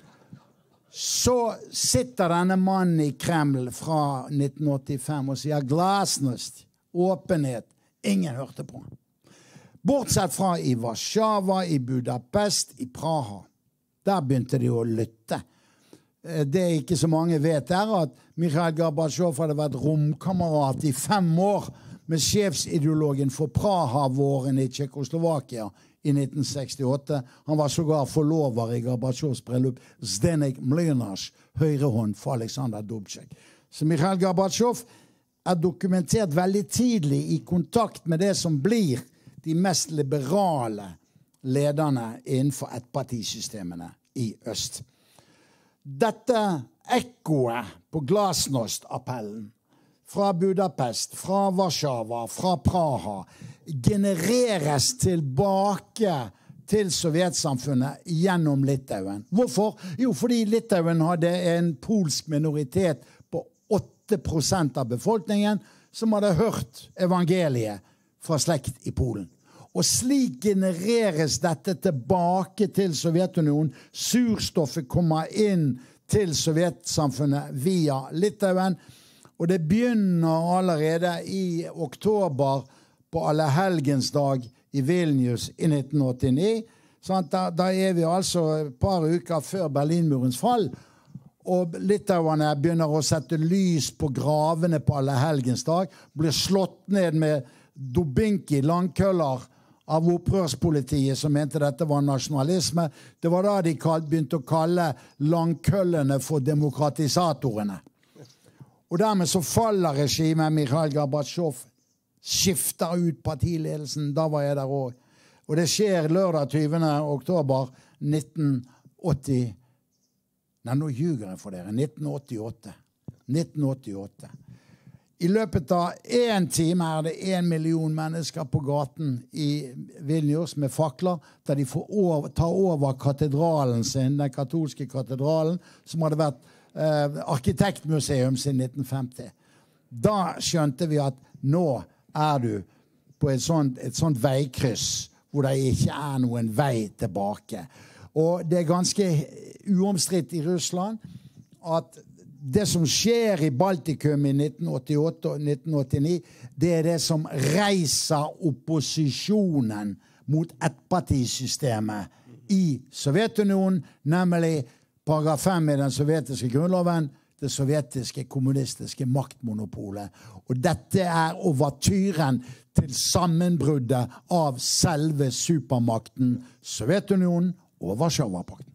Så sitter denne mannen i Kreml fra 1985 og sier glasnost, åpenhet. Ingen hørte på han. Bortsett fra i Warszawa, i Budapest, i Praha. Der begynte de å lytte. Det ikke så mange vet er at Mikhail Gorbatsjov hadde vært romkamerat i 5 år med sjefsideologen for Praha-våren i Tsjekkoslovakia i 1968. Han var sågar forlover i Gorbatsjovs bryllup, Zdeněk Mlynář, høyrehånd for Aleksandr Dubček. Så Mikhail Gorbatsjov er dokumentert veldig tidlig i kontakt med det som blir de mest liberale lederne innenfor ettpartisystemene i øst. Dette ekkoet på glasnost-appellen fra Budapest, fra Warszawa, fra Praha genereres tilbake til sovjetsamfunnet gjennom Litauen. Hvorfor? Jo, fordi Litauen hadde en polsk minoritet på 8% av befolkningen som hadde hørt evangeliet fra slekt i Polen. Og slik genereres dette tilbake til Sovjetunionen. Surstoffet kommer inn til sovjetsamfunnet via Litauen. Og det begynner allerede i oktober på Allehelgensdag i Vilnius i 1989. Sånn da vi altså et par uker før Berlinmurens fall. Og litauerne begynner å sette lys på gravene på Allehelgensdag. Blir slått ned med Dubinki, langkøller, av opprørspolitiet som mente dette var nasjonalisme. Det var da de begynte å kalle langkøllene for demokratisatorene. Og dermed så faller regimet. Mikhail Gorbatsjov skifter ut partiledelsen. Da var jeg der også. Og det skjer lørdag 20. oktober 1980. Nei, nå ljuger jeg for dere. 1988. 1988. I løpet av 1 time det 1 million mennesker på gaten i Vilnius med fakler, der de får ta over katedralen sin, den katolske katedralen, som hadde vært arkitektmuseum siden 1950. Da skjønte vi at nå du på et sånt veikryss, hvor det ikke noen vei tilbake. Og det ganske uomstridt i Russland at det som skjer i Baltikum i 1988 og 1989, det det som reiser opposisjonen mot ettpartisystemet i Sovjetunionen, nemlig paragraf 5 i den sovjetiske grunnloven, det sovjetiske kommunistiske maktmonopolet. Og dette overtyren til sammenbruddet av selve supermakten Sovjetunionen og Warszawapakten.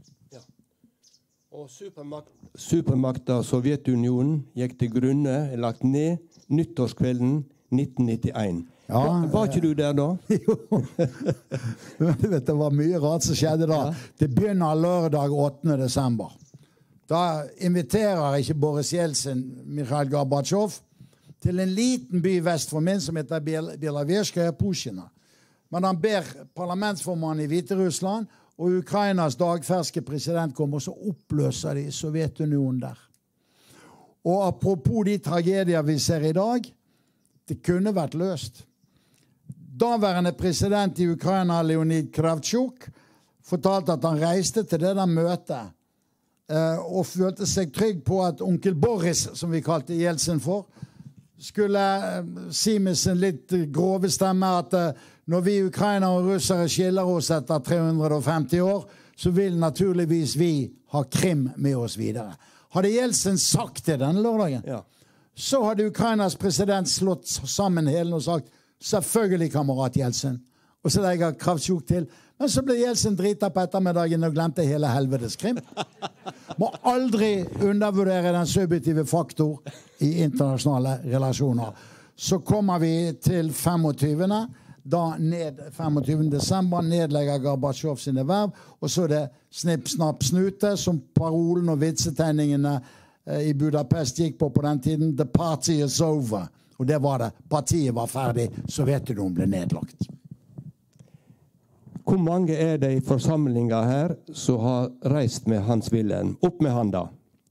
Og supermakta Sovjetunionen gikk til grunne, lagt ned nyttårskvelden 1991. Ja, var ikke du der da? Jo. Det var mye rart som skjedde da. Ja. Det begynner lørdag 8. desember. Da inviterer ikke Boris Jeltsin Mikhail Gorbatsjov til en liten by vest for min som heter Belaverskaya Pushina. Men han ber parlamentsformannen i Hviterussland og Ukrainas dagferske president kommer, og så oppløser de Sovjetunionen der. Og apropos de tragedier vi ser i dag, det kunne vært løst. Daværende president i Ukraina, Leonid Kravchuk, fortalte at han reiste til det der møtet, og følte seg trygg på at onkel Boris, som vi kalte Jeltsin for, skulle si med sin litt grove stemme at når vi Ukraina og russere skiller oss etter 350 år, så vil naturligvis vi ha Krim med oss videre. Hadde Jeltsin sagt det denne lørdagen, ja, så hadde Ukrainas president slått sammen hele og sagt, selvfølgelig kamerat Jeltsin. Og så legger Kravchuk til, men så ble Jeltsin drita på ettermiddagen og glemte hele helvetes Krim. Må aldri undervurdere den subjektive faktor i internasjonale relasjoner. Så kommer vi til 25. Da 25. desember nedlegger Gorbatsjov sine verv, og så det snipp, snapp, snute, som parolen og vitsetegningene i Budapest gikk på den tiden. The party is over. Og det var det. Partiet var ferdig. Sovjetunionen ble nedlagt. Hvor mange det i forsamlinga her som har reist med Hans Wilhelm? Opp med handa.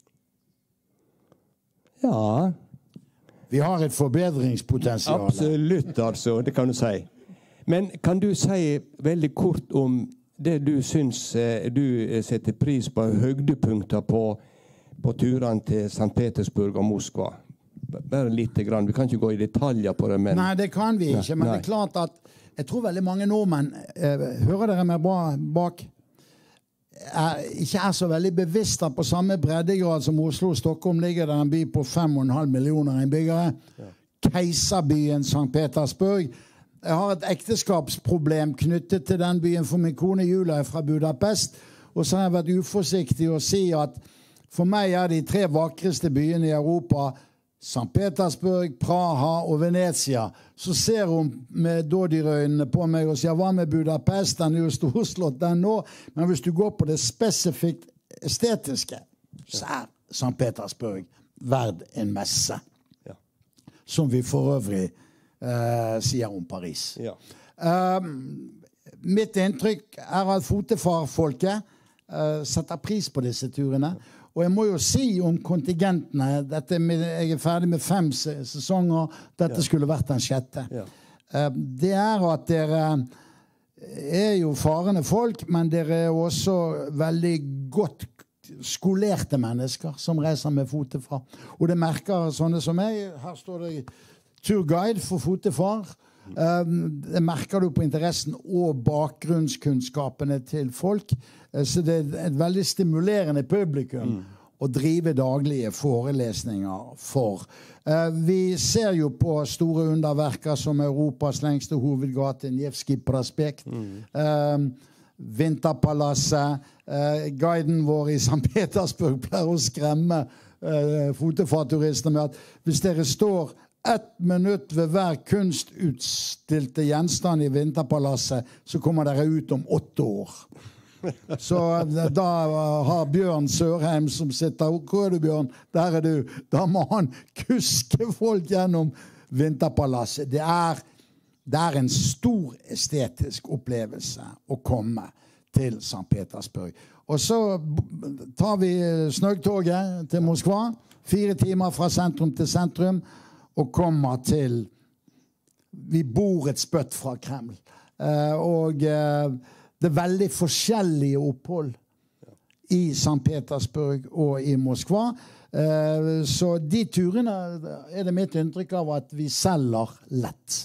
Ja. Vi har et forbedringspotensial. Absolutt, altså. Det kan du si. Men kan du si veldig kort om det du syns du setter pris på høydepunkter på turene til St. Petersburg og Moskva? Bare lite grann. Vi kan ikke gå i detaljer på det, men... Nei, det kan vi ikke, men det er klart at jeg tror veldig mange nordmenn, hører dere meg bak, ikke så veldig bevisst at på samme breddegrad som Oslo og Stockholm ligger der en by på 5,5 millioner innbyggere. Ja. Keiserbyen St. Petersburg. Jeg har et ekteskapsproblem knyttet til den byen, for min kone Julia fra Budapest, og så har jeg vært uforsiktig å si at for meg de 3 vakreste byene i Europa, St. Petersburg, Praha og Venezia. Så ser hun med dådyrøynene på meg og sier, hva med Budapest? Den jo storslått den nå. Men hvis du går på det spesifikt estetiske, så St. Petersburg verd en messe. Ja. Som vi for øvrig sier om Paris. Ja. Mitt inntrykk at fotefarfolket setter pris på disse turene. Og jeg må jo si om kontingentene, jeg ferdig med 5 sesonger, dette skulle vært den 6. Ja. Det at dere jo farende folk, men dere også veldig godt skolerte mennesker som reiser med fotefar. Og det merker sånne som meg. Her står det turguide for fotefar. Det merker du på interessen og bakgrunnskunnskapene til folk. Så det et veldig stimulerende publikum å drive daglige forelesninger for. Vi ser jo på store underverker som Europas lengste hovedgate, Nevskij Prospekt, Vinterpalasset. Guiden vår i St. Petersburg pleier å skremme fotofarturister med at hvis dere står 1 minutt ved hver kunstutstilte gjenstand i Vinterpalasset, så kommer dere ut om 8 år. Så da har Bjørn Sørheim som sitter, hvor er du Bjørn? Der er du. Da må han kuske folk gjennom Vinterpalasset. Det er en stor estetisk opplevelse å komme til St. Petersburg. Og så tar vi Snøgtoget til Moskva, 4 timer fra sentrum til sentrum, og kommer til, vi bor et spøtt fra Kreml. Og det veldig forskjellige opphold i St. Petersburg og i Moskva. Så de turene det mitt inntrykk av at vi selger lett.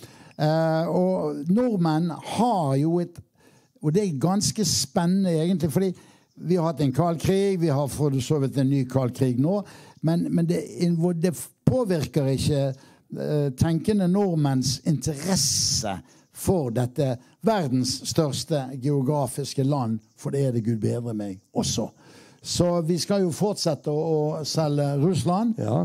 Og nordmenn har jo og det ganske spennende egentlig, fordi vi har hatt en kald krig, vi har for så vidt en ny kald krig nå, men det påvirker ikke tenkende nordmenns interesse for dette verdens største geografiske land, for det det Gud bedre meg også. Så vi skal jo fortsette å selge Russland. Ja.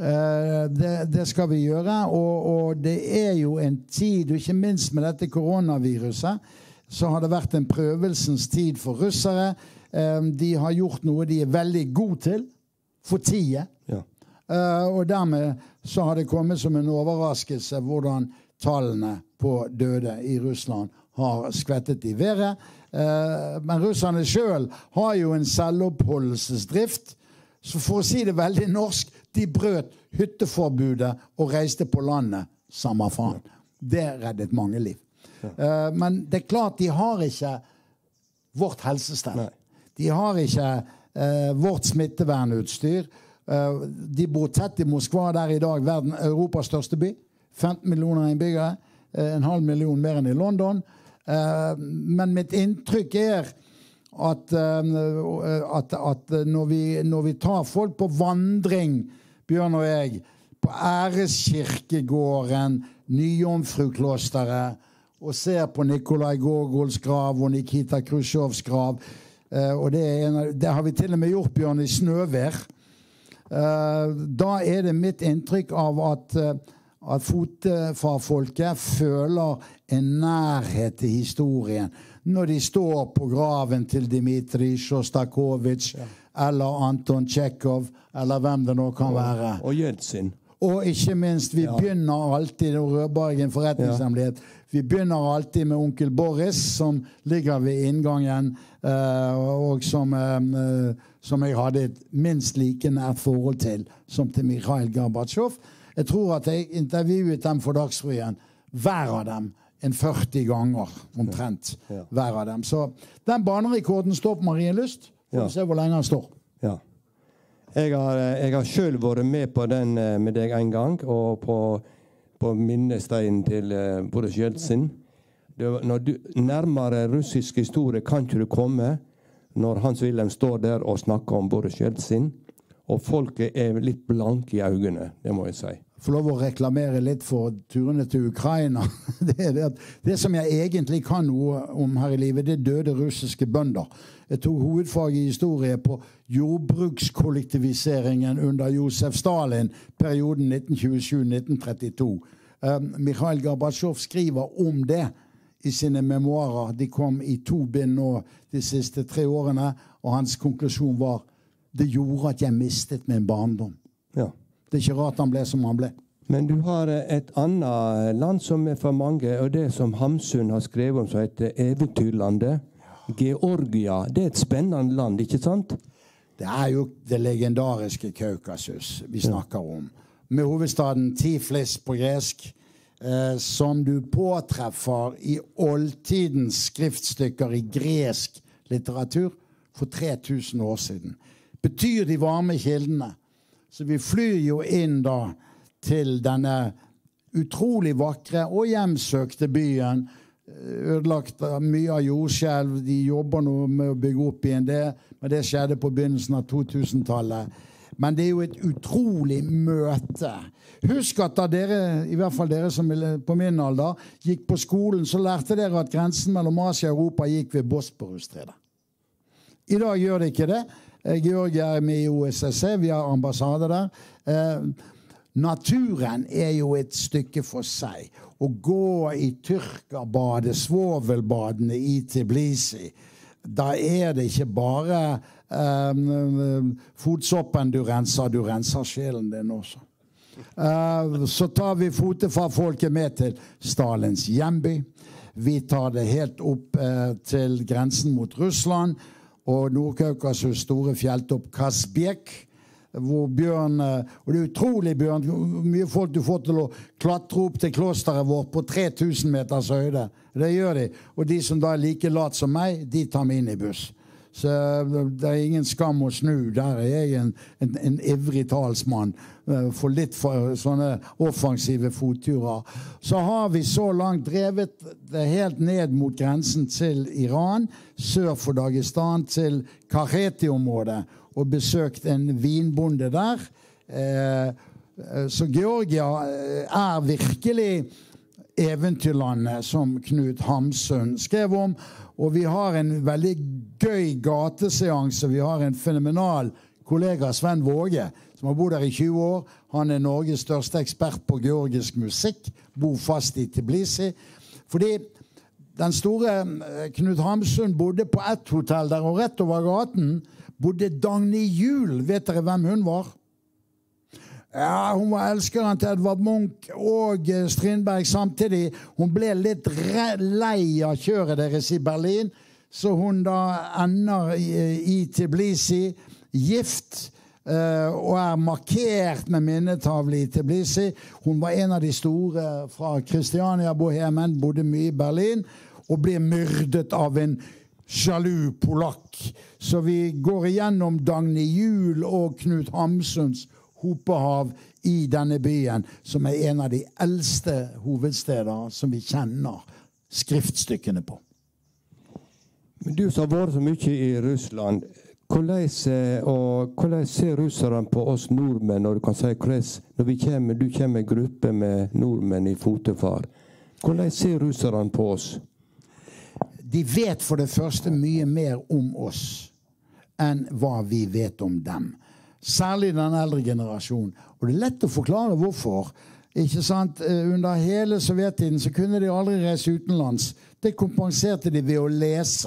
Det skal vi gjøre, og det jo en tid, og ikke minst med dette koronaviruset, så har det vært en prøvelsens tid for russere. De har gjort noe de veldig gode til, for tiden. Ja. Og dermed så har det kommet som en overraskelse hvordan tallene på døde i Russland har skvettet i været. Men russerne selv har jo en selvoppholdelsesdrift. Så for å si det veldig norsk, de brøt hytteforbudet og reiste på landet, samme faen. Det reddet mange liv. Men det klart, de har ikke vårt helsestell. Nei. De har ikke vårt smittevernutstyr. De bor tett i Moskva, der i dag Europas største by. 15 millioner innbyggere, 0,5 million mer enn i London. Men mitt inntrykk at når vi tar folk på vandring, Bjørn og jeg, på Æreskirkegården, Nyjomfruklosteret, og ser på Nikolai Gogols grav og Nikita Khrushchevs grav, og det har vi til og med gjort, Bjørn, i snøvær. Da det mitt inntrykk av at fotfarfolket føler en nærhet til historien når de står på graven til Dmitrij Sjostakovitsj eller Anton Tsjekhov eller hvem det nå kan være. Og Jeltsin. Og ikke minst, vi begynner alltid, og Rødbergen forretningshemmelighet, vi begynner alltid med onkel Boris, som ligger ved inngangen, og som jeg hadde et minst like nært forhold til, som til Mikhail Gorbatsjov. Jeg tror at jeg intervjuet dem for Dagsrevyen, hver av dem, en 40 ganger, omtrent, hver av dem. Så den banerekorden står på Marienlyst, for å se hvor lenge den står. Ja. Jeg har selv vært med på den med deg en gang, og på minnesteinen til Boris Jeltsin. Nærmere russisk historie kan ikke du komme når Hans-Wilhelm står der og snakker om Boris Jeltsin, og folket litt blanke i øynene, det må jeg si. Få lov å reklamere litt for turene til Ukraina. Det som jeg egentlig kan noe om her i livet, det døde russiske bønder. Jeg tok hovedfag i historie på jordbrukskollektiviseringen under Josef Stalin, perioden 1927-1932. Mikhail Gorbatsjov skriver om det i sine memoarer. De kom i 2 bind nå de siste 3 årene, og hans konklusjon var det gjorde at jeg mistet min barndom. Ja. Det ikke rart han ble som han ble. Men du har et annet land som for mange, og det som Hamsun har skrevet om, som heter Eventyrlandet. Georgia. Det et spennende land, ikke sant? Det jo det legendariske Kaukasus vi snakker om. Med hovedstaden Tiflis på gresk, som du påtreffer i oldtidens skriftstykker i gresk litteratur for 3000 år siden. Betyr de varme kildene. Så vi flyr jo inn da til denne utrolig vakre og hjemsøkte byen, ødelagt av mye av jordskjelv. De jobber nå med å bygge opp igjen det, men det skjedde på begynnelsen av 2000-tallet. Men det er jo et utrolig møte. Husk at da dere, i hvert fall dere som på min alder, gikk på skolen, så lærte dere at grensen mellom Asia og Europa gikk ved Bosporusstredet. I dag gjør det ikke det. Georgia er med i OSSE, vi har ambassade der. Naturen er jo et stykke for seg. Å gå i Tyrkerbadet, svovelbadene i Tbilisi, da er det ikke bare fotsoppen du renser sjelen din også. Så tar vi fotefarfolket med til Stalins hjemby. Vi tar det helt opp til grensen mot Russland, og Nord-Kaukasus store fjelltopp Kasbek, hvor bjørn, og det er utrolig bjørn, mye folk du får til å klatre opp til klosteret vårt på 3000 meters høyde. Det gjør de, og de som da er like lat som meg, de tar meg inn i buss. Så det er ingen skam å snu. Der er jeg en ivrig talsmann for litt for sånne offensive fotturer. Så har vi så langt drevet det helt ned mot grensen til Iran, sør for Dagestan til Kakheti-området, og besøkt en vinbonde der. Så Georgia er virkelig eventyrlandet som Knut Hamsun skrev om, og vi har en veldig gøy gateseanse. Vi har en fenomenal kollega, Sven Våge, som har bodd der i 20 år. Han er Norges største ekspert på georgisk musikk, bor fast i Tbilisi. Fordi den store Knut Hamsun bodde på et hotell der, og rett over gaten bodde Dagny Juel. Vet dere hvem hun var? Ja, hun var elskeren til Edvard Munch og Strindberg samtidig. Hun ble litt lei av kjøret deres i Berlin, så hun da ender i Tbilisi, gift, og er markert med minnetavle i Tbilisi. Hun var en av de store fra Kristiania, Bohemen, bodde mye i Berlin, og ble myrdet av en sjalu polakk. Så vi går igjennom Dagny Juel og Knut Hamsuns hopehav i denne byen, som er en av de eldste hovedsteder som vi kjenner skriftstykkene på. Men du som har vært så mye i Russland, hvordan ser russerne på oss nordmenn, når du kan si når du kommer i gruppe med nordmenn i fotefar? Hvordan ser russerne på oss? De vet for det første mye mer om oss enn hva vi vet om dem. Særlig den eldre generasjonen. Og det er lett å forklare hvorfor. Ikke sant? Under hele sovjettiden så kunne de aldri reise utenlands. Det kompenserte de ved å lese.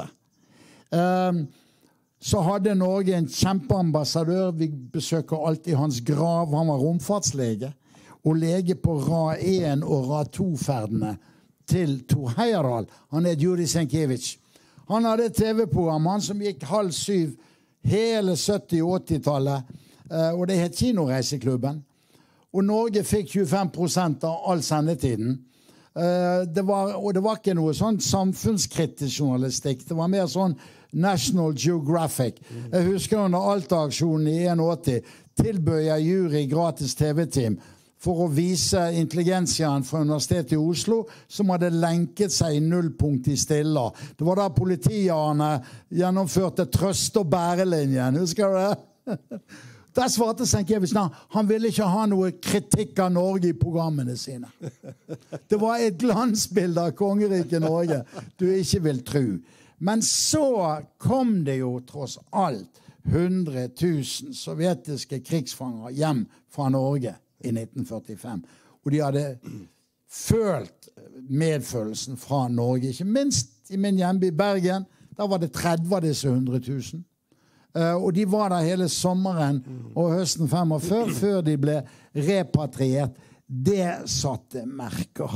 Så hadde Norge en kjempeambassadør. Vi besøker alltid hans grav. Han var romfartslege. Og lege på Ra 1 og Ra 2-ferdene til Tor Heyerdahl. Han er Juri Sienkiewicz. Han hadde et TV-program, han som gikk 6:30 hele 70- og 80-tallet. Og det het Kinoreiseklubben. Og Norge fikk 25% av all sendetiden. Det var ikke noe sånn samfunnskritisk journalistikk. Det var mer sånn National Geographic. Jeg husker under Alta-aksjonen i 81 tilbød jeg jury gratis TV-team for å vise intelligensiaen fra Universitetet i Oslo, som hadde lenket seg i nullpunkt i Stilla. Det var da politiene gjennomførte trøst- og bærelinjen. Husker du det? Der svarte Sienkiewicz, han ville ikke ha noe kritikk av Norge i programmene sine. Det var et glansbilde av kongeriket Norge du ikke vil tro. Men så kom det jo tross alt 100 000 sovjetiske krigsfanger hjem fra Norge i 1945. Og de hadde følt medfølelsen fra Norge, ikke minst i min hjemby Bergen. Da var det 30 av disse 100 000. Og de var der hele sommeren og høsten 45 før de ble repatriert. Det satte merker.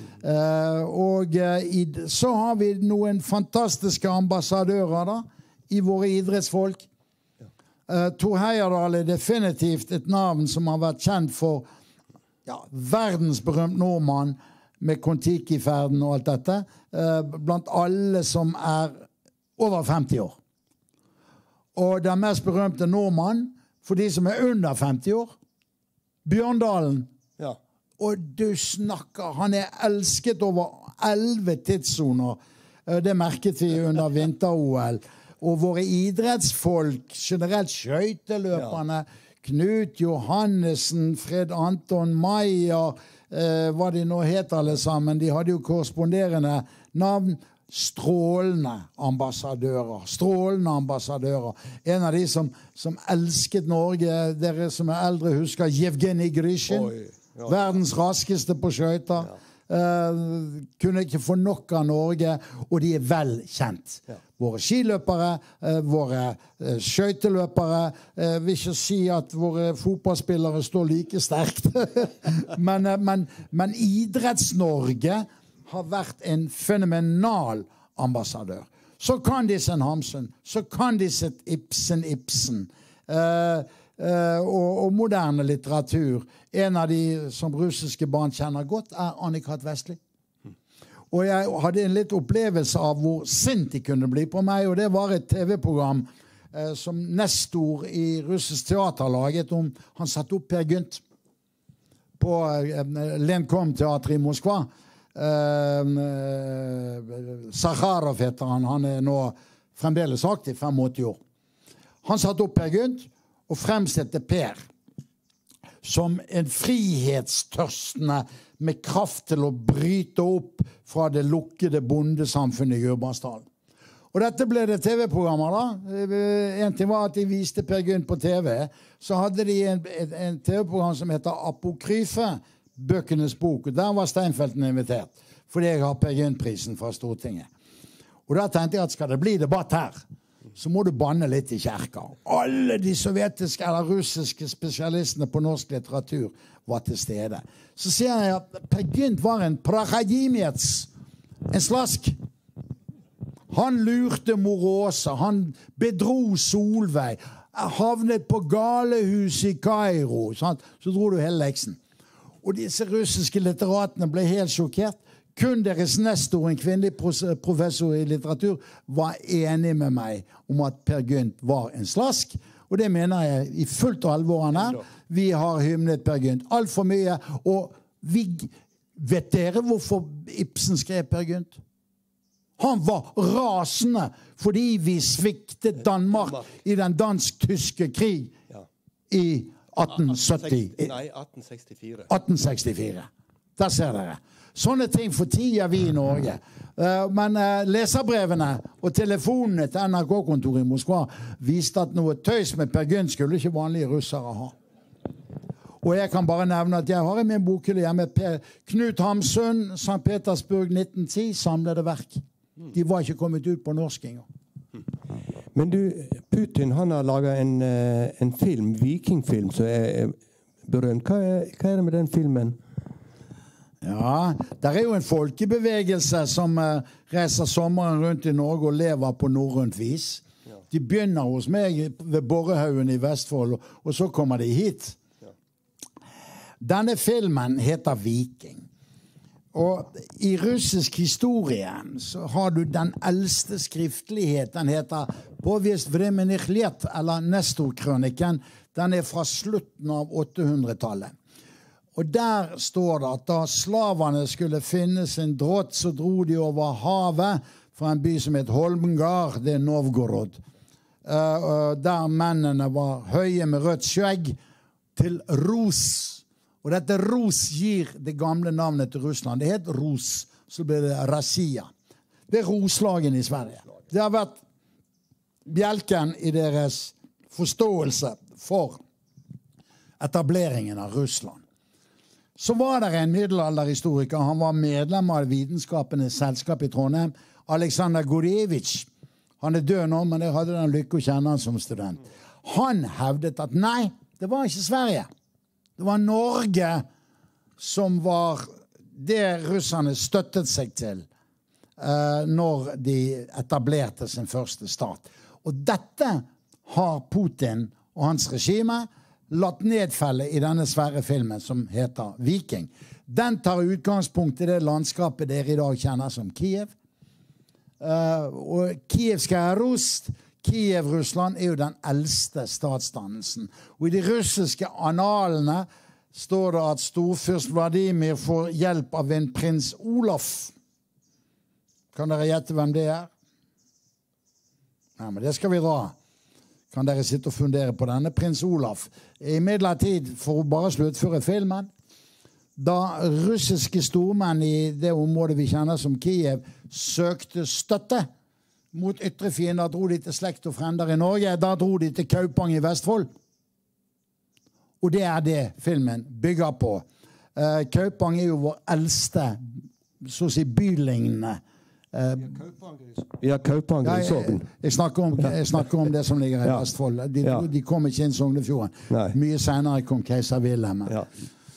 Så har vi noen fantastiske ambassadører da, i våre idrettsfolk. Tor Heyerdahl er definitivt et navn som har vært kjent for verdensberømt nordmann. med Kon-Tiki-ferden og alt dette, blant alle som over 50 år. Og den mest berømte nordmann, for de som under 50 år, Bjørndalen. Ja. Og du snakker, han elsket over 11 tidssoner. Det merket vi under vinter-OL. Og våre idrettsfolk, generelt skøyteløperne, Knut Johannessen, Fred Anton Meyer, hva de nå heter alle sammen, de hadde jo korresponderende navn, strålende ambassadører. En av de som elsket Norge, dere som eldre husker Yevgeny Grishin, verdens raskeste på skøyter. Kunne ikke få nok av Norge, og de vel kjent. Våre skiløpere, våre skøyteløpere, vil ikke si at våre fotballspillere står like sterkt. men Idretts-Norge har vært en fenomenal ambassadør. Så kan de sin Hamsun, så kan de sitt Ibsen. Og moderne litteratur. En av de som russiske barn kjenner godt Annikat Vestli. Og jeg hadde en litt opplevelse av hvor sint de kunne bli på meg, og det var et TV-program som Nestor i russisk teater laget om. Han satte opp Per Gynt på Lenkom-teatret i Moskva. Sakharov heter han. Han nå fremdeles aktiv, 85 år. Han satte opp Per Gynt og fremstilte Per som en frihetstørstende med kraft til å bryte opp fra det lukkede bondesamfunnet i Gudbrandsdalen. Og dette ble det TV-programmer da. En ting var at de viste Per Gynt på TV. Så hadde de en TV-program som heter Apokryfe, Bøkenes bok. Og der var Steinfeldten invitert, fordi jeg har Per Gynt-prisen fra Stortinget. Og da tenkte jeg at skal det bli debatt her, så må du banne litt i kjerka. Alle de sovjetiske eller russiske spesialistene på norsk litteratur var til stede. Så sier jeg at Per Gynt var en prachadimets, en slask. Han lurte Morosa, han bedro Solveig, havnet på galehus i Kairo, sant? Så dro du hele leksen. Og disse russiske litteratene ble helt sjokkert. Kun deres Nestor, en kvinnelig professor i litteratur, var enig med meg om at Per Gynt var en slask. Og det mener jeg i fullt alvor han er. Vi har hymnet Per Gynt alt for mye. Og vet dere hvorfor Ibsen skrev Per Gynt? Han var rasende fordi vi sviktet Danmark i den dansk-tyske krig i 1870. Nei, 1864. 1864. Der ser dere. Sånne ting fortier vi i Norge. Men leserbrevene og telefonene til NRK-kontoret i Moskva viste at noe tøys med Per Gynt skulle ikke vanlige russere ha. Og jeg kan bare nevne at jeg har i min bokhylle hjemme Knut Hamsun, St. Petersburg 1910, samlede verk. De var ikke kommet ut på norsk engang. Men du, Putin han har laget en film, vikingfilm, som er berømt. Hva er det med den filmen? Ja, der er jo en folkebevegelse som reiser sommeren rundt i Norge og lever på norrønt vis. De begynner hos meg ved Borrehaugen i Vestfold, og så kommer de hit. Denne filmen heter Viking. Og i russisk historie så har du den eldste skriftlighet. Den heter Povest vremenih let, eller Nestor-krøniken. Den er fra slutten av 800-tallet. Og der står det at da slaverne skulle finne sin drott, så dro de over havet fra en by som het Holmgard, det er Novgorod. Der mennene var høye med rødt skjegg, til Ros. Og dette Ros gir det gamle navnet til Russland. Det het Ros, så ble det Rassia. Det er Roslagen i Sverige. Det har vært bjelken i deres forståelse for etableringen av Russland. Så var det en middelalderhistoriker, han var medlem av Vitenskapenes selskap i Trondheim, Aleksandr Gorevitsj. Han er død nå, men jeg hadde den lykke å kjenne han som student. Han hevdet at nei, det var ikke Sverige. Det var Norge som var det russerne støttet seg til når de etablerte sin første stat. Og dette har Putin og hans regime latt nedfelle i denne svære filmen som heter Viking. Den tar utgangspunkt i det landskapet dere i dag kjenner som Kiev. Og Kievska Rus, Kiev, Russland, er jo den eldste statsdannelsen. Og i de russiske analene står det at storfyrst Vladimir får hjelp av en prins Olaf. Kan dere gjette hvem det er? Nei, men det skal vi dra. Kan dere sitte og fundere på denne prins Olaf. I midlertid, for å bare sluttføre filmen, da russiske stormenn i det området vi kjenner som Kiev søkte støtte mot ytre fiender, dro de til slekt og frender i Norge. Da dro de til Kaupang i Vestfold. Og det er det filmen bygger på. Kaupang er jo vår eldste, så å si, bylignende. Ja, Kaupang i Sogn. Jeg snakker om det som ligger i Vestfold. De kom ikke inn Sognefjorden. Mye senere kom keiser Wilhelm. Ja.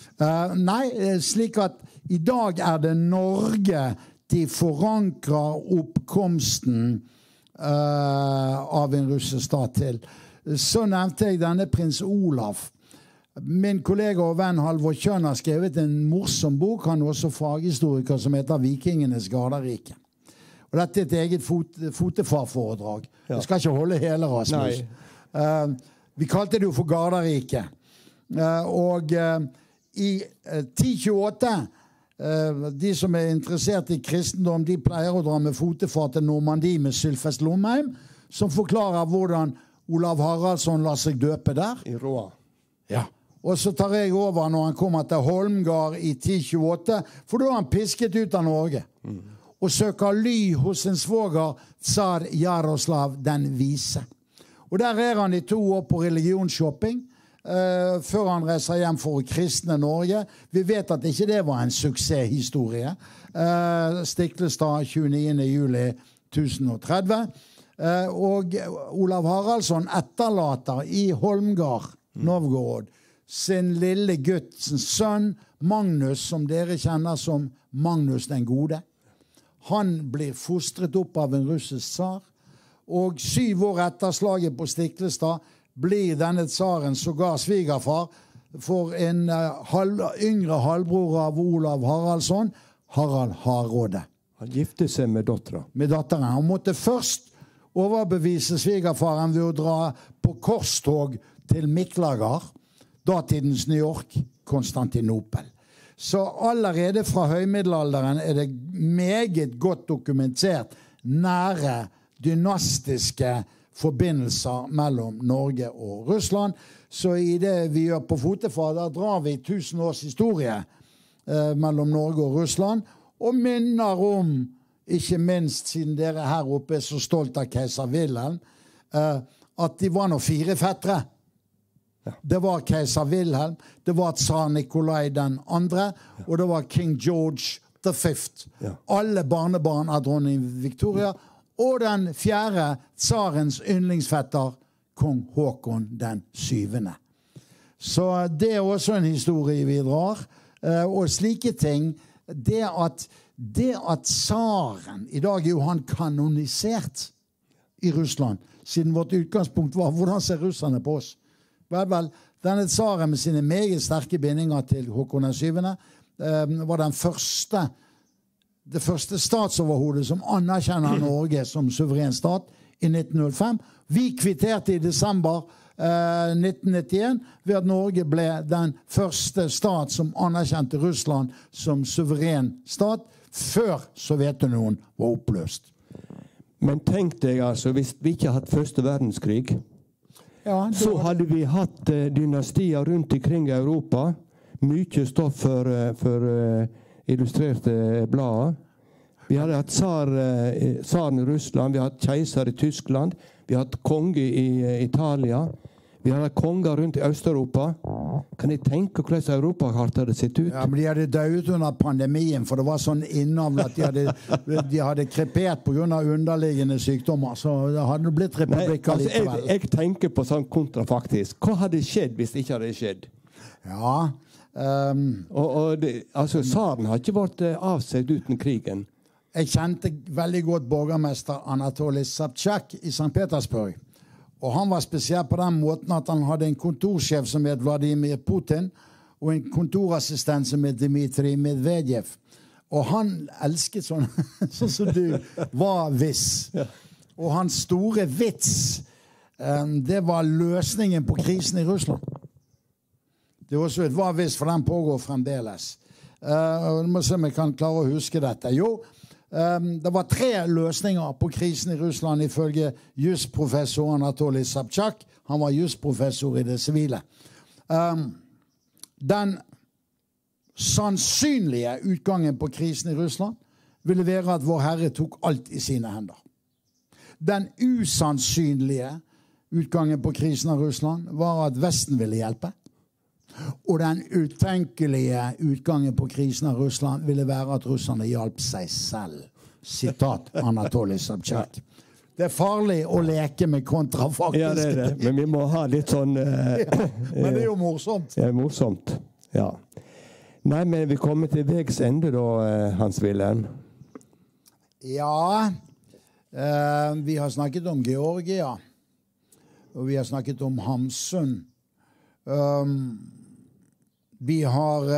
Nei, slik at i dag er det Norge de forankrer oppkomsten av en russestat til. Så nevnte jeg denne prins Olaf. Min kollega og venn Halvor Kjønn har skrevet en morsom bok, han er også faghistoriker, som heter Vikingenes Gardarike. Og dette er et eget fotefarforedrag. Jeg skal ikke holde hele, Rasmus. Vi kalte det jo for Gardarike. Og i 1028, de som er interessert i kristendom, de pleier å dra med fotefar til Normandie med Sylfest Lomheim, som forklarer hvordan Olav Haraldsson la seg døpe der. I Roa. Ja. Og så tar jeg over når han kommer til Holmgard i 1028, for da er han pisket ut av Norge. Og søker ly hos en svoger, tsar Jaroslav den vise. Og der er han i 2 år på religionsshopping, før han reiser hjem for å kristne Norge. Vi vet at ikke det var en suksesshistorie. Stiklestad 29. juli 1030. Og Olav Haraldsson etterlater i Holmgard, Novgorod, sin lille gutt, sin sønn Magnus, som dere kjenner som Magnus den gode. Han blir fostret opp av en russisk tsar, og 7 år etter slaget på Stiklestad blir denne tsaren sågar svigerfar for en yngre halvbror av Olav Haraldsson, Harald Hardråde. Han gifte seg med datteren. Med datteren. Han måtte først overbevise svigerfaren ved å dra på korstog til Miklagard, datidens New York, Konstantinopel. Så allerede fra høymiddelalderen er det meget godt dokumentert nære dynastiske forbindelser mellom Norge og Russland. Så i det vi gjør på fotefar, da drar vi 1000 års historie mellom Norge og Russland, og minner om, ikke minst siden dere her oppe er så stolt av keiser Wilhelm, at de var nå 4 fettere. Det var keiser Wilhelm, det var tsar Nikolai den andre, og det var King George V. Alle barnebarn av dronning Victoria, og den 4. tsarens yndlingsfetter, kong Håkon den 7. Så det er også en historie vi drar. Og slike ting, det at tsaren, i dag er jo han kanonisert i Russland, siden vårt utgangspunkt var, hvordan ser russerne på oss? Vel, denne tsaren med sine meget sterke bindinger til Håkon den 7. Var det første statsoverhodet som anerkjenner Norge som suveren stat i 1905. Vi kvitterte i desember 1991 ved at Norge ble den første stat som anerkjente Russland som suveren stat før Sovjetunionen var oppløst. Men tenk deg altså, hvis vi ikke hadde første verdenskrig, så hadde vi hatt dynastier rundt omkring i Europa. Mye stoff for illustrerte blader. Vi hadde hatt tsaren i Russland, vi hadde hatt keiser i Tyskland, vi hadde hatt konge i Italia. Vi hadde konger rundt i Øst-Europa. Kan jeg tenke hvordan Europakartet hadde sett ut? Ja, men de hadde dødd under pandemien, for det var sånn innavl at de hadde krepert på grunn av underliggende sykdommer, så det hadde blitt republikker likevel. Jeg tenker på sånn kontrafaktisk. Hva hadde skjedd hvis det ikke hadde skjedd? Ja. Altså, tsaren har ikke vært avsett uten krigen. Jeg kjente veldig godt borgermester Anatoly Sabchak i St. Petersburg. Og han var spesiell på den måten at han hadde en kontorsjef som het Vladimir Putin, og en kontorassistent som het Dmitrij Medvedev. Og han elsket sånn som du var viss. Og hans store vits, det var løsningen på krisen i Russland. Det er også et var viss, for den pågår fremdeles. Jeg må se om jeg kan klare å huske dette. Jo, det var 3 løsninger på krisen i Russland ifølge jusprofessor Anatoly Sobchak. Han var jusprofessor i det sivile. Den sannsynlige utgangen på krisen i Russland ville være at vår Herre tok alt i sine hender. Den usannsynlige utgangen på krisen av Russland var at Vesten ville hjelpe. Og den utenkelige utgangen på krisen av Russland ville være at russerne hjalp seg selv. Sitat Anatoly Sobchak. Det er farlig å leke med kontrafaktisk. Ja, det er det. Men vi må ha litt sånn... men det er jo morsomt. Det er morsomt, ja. Nei, men vi kommer til vegs ende da, Hans Wilhelm. Ja, vi har snakket om Georgia, og vi har snakket om Hamsun. Vi har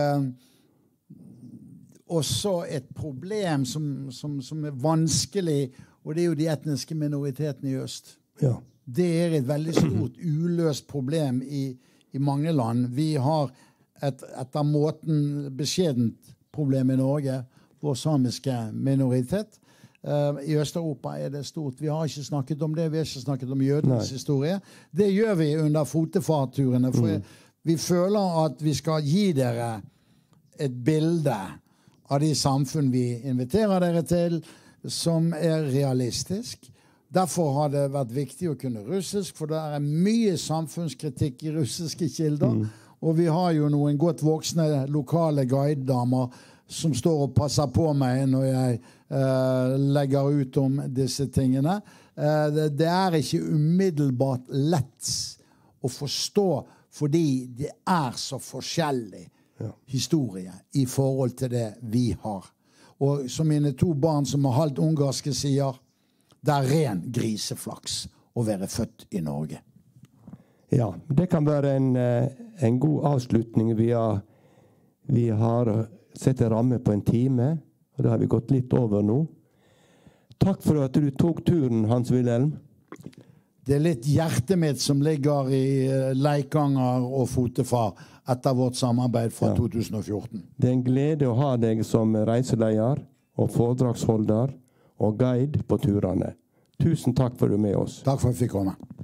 også et problem som er vanskelig, og det er jo de etniske minoritetene i øst. Ja. Det er et veldig stort uløst problem i mange land. Vi har etter måten beskjedent problem i Norge, vår samiske minoritet. I Østeuropa er det stort. Vi har ikke snakket om det, vi har ikke snakket om jødens historie. Det gjør vi under fotefarturene, for vi føler at vi skal gi dere et bilde av de samfunn vi inviterer dere til, som er realistisk. Derfor har det vært viktig å kunne russisk, for det er mye samfunnskritikk i russiske kilder. Og vi har jo noen godt voksne lokale guidedamer som står og passer på meg når jeg legger ut om disse tingene. Det er ikke umiddelbart lett å forstå, fordi det er så forskjellig historie i forhold til det vi har. Og som mine 2 barn som er halvt ungarske sier, det er ren griseflaks å være født i Norge. Ja, det kan være en god avslutning. Vi har sett en ramme på en time, og det har vi gått litt over nå. Takk for at du tok turen, Hans Wilhelm. Det er litt hjertet mitt som ligger i Leikanger og Fotefar etter vårt samarbeid fra 2014. Det er en glede å ha deg som reiseleder og foredragsholder og guide på turene. Tusen takk for at du er med oss. Takk for at jeg fikk komme.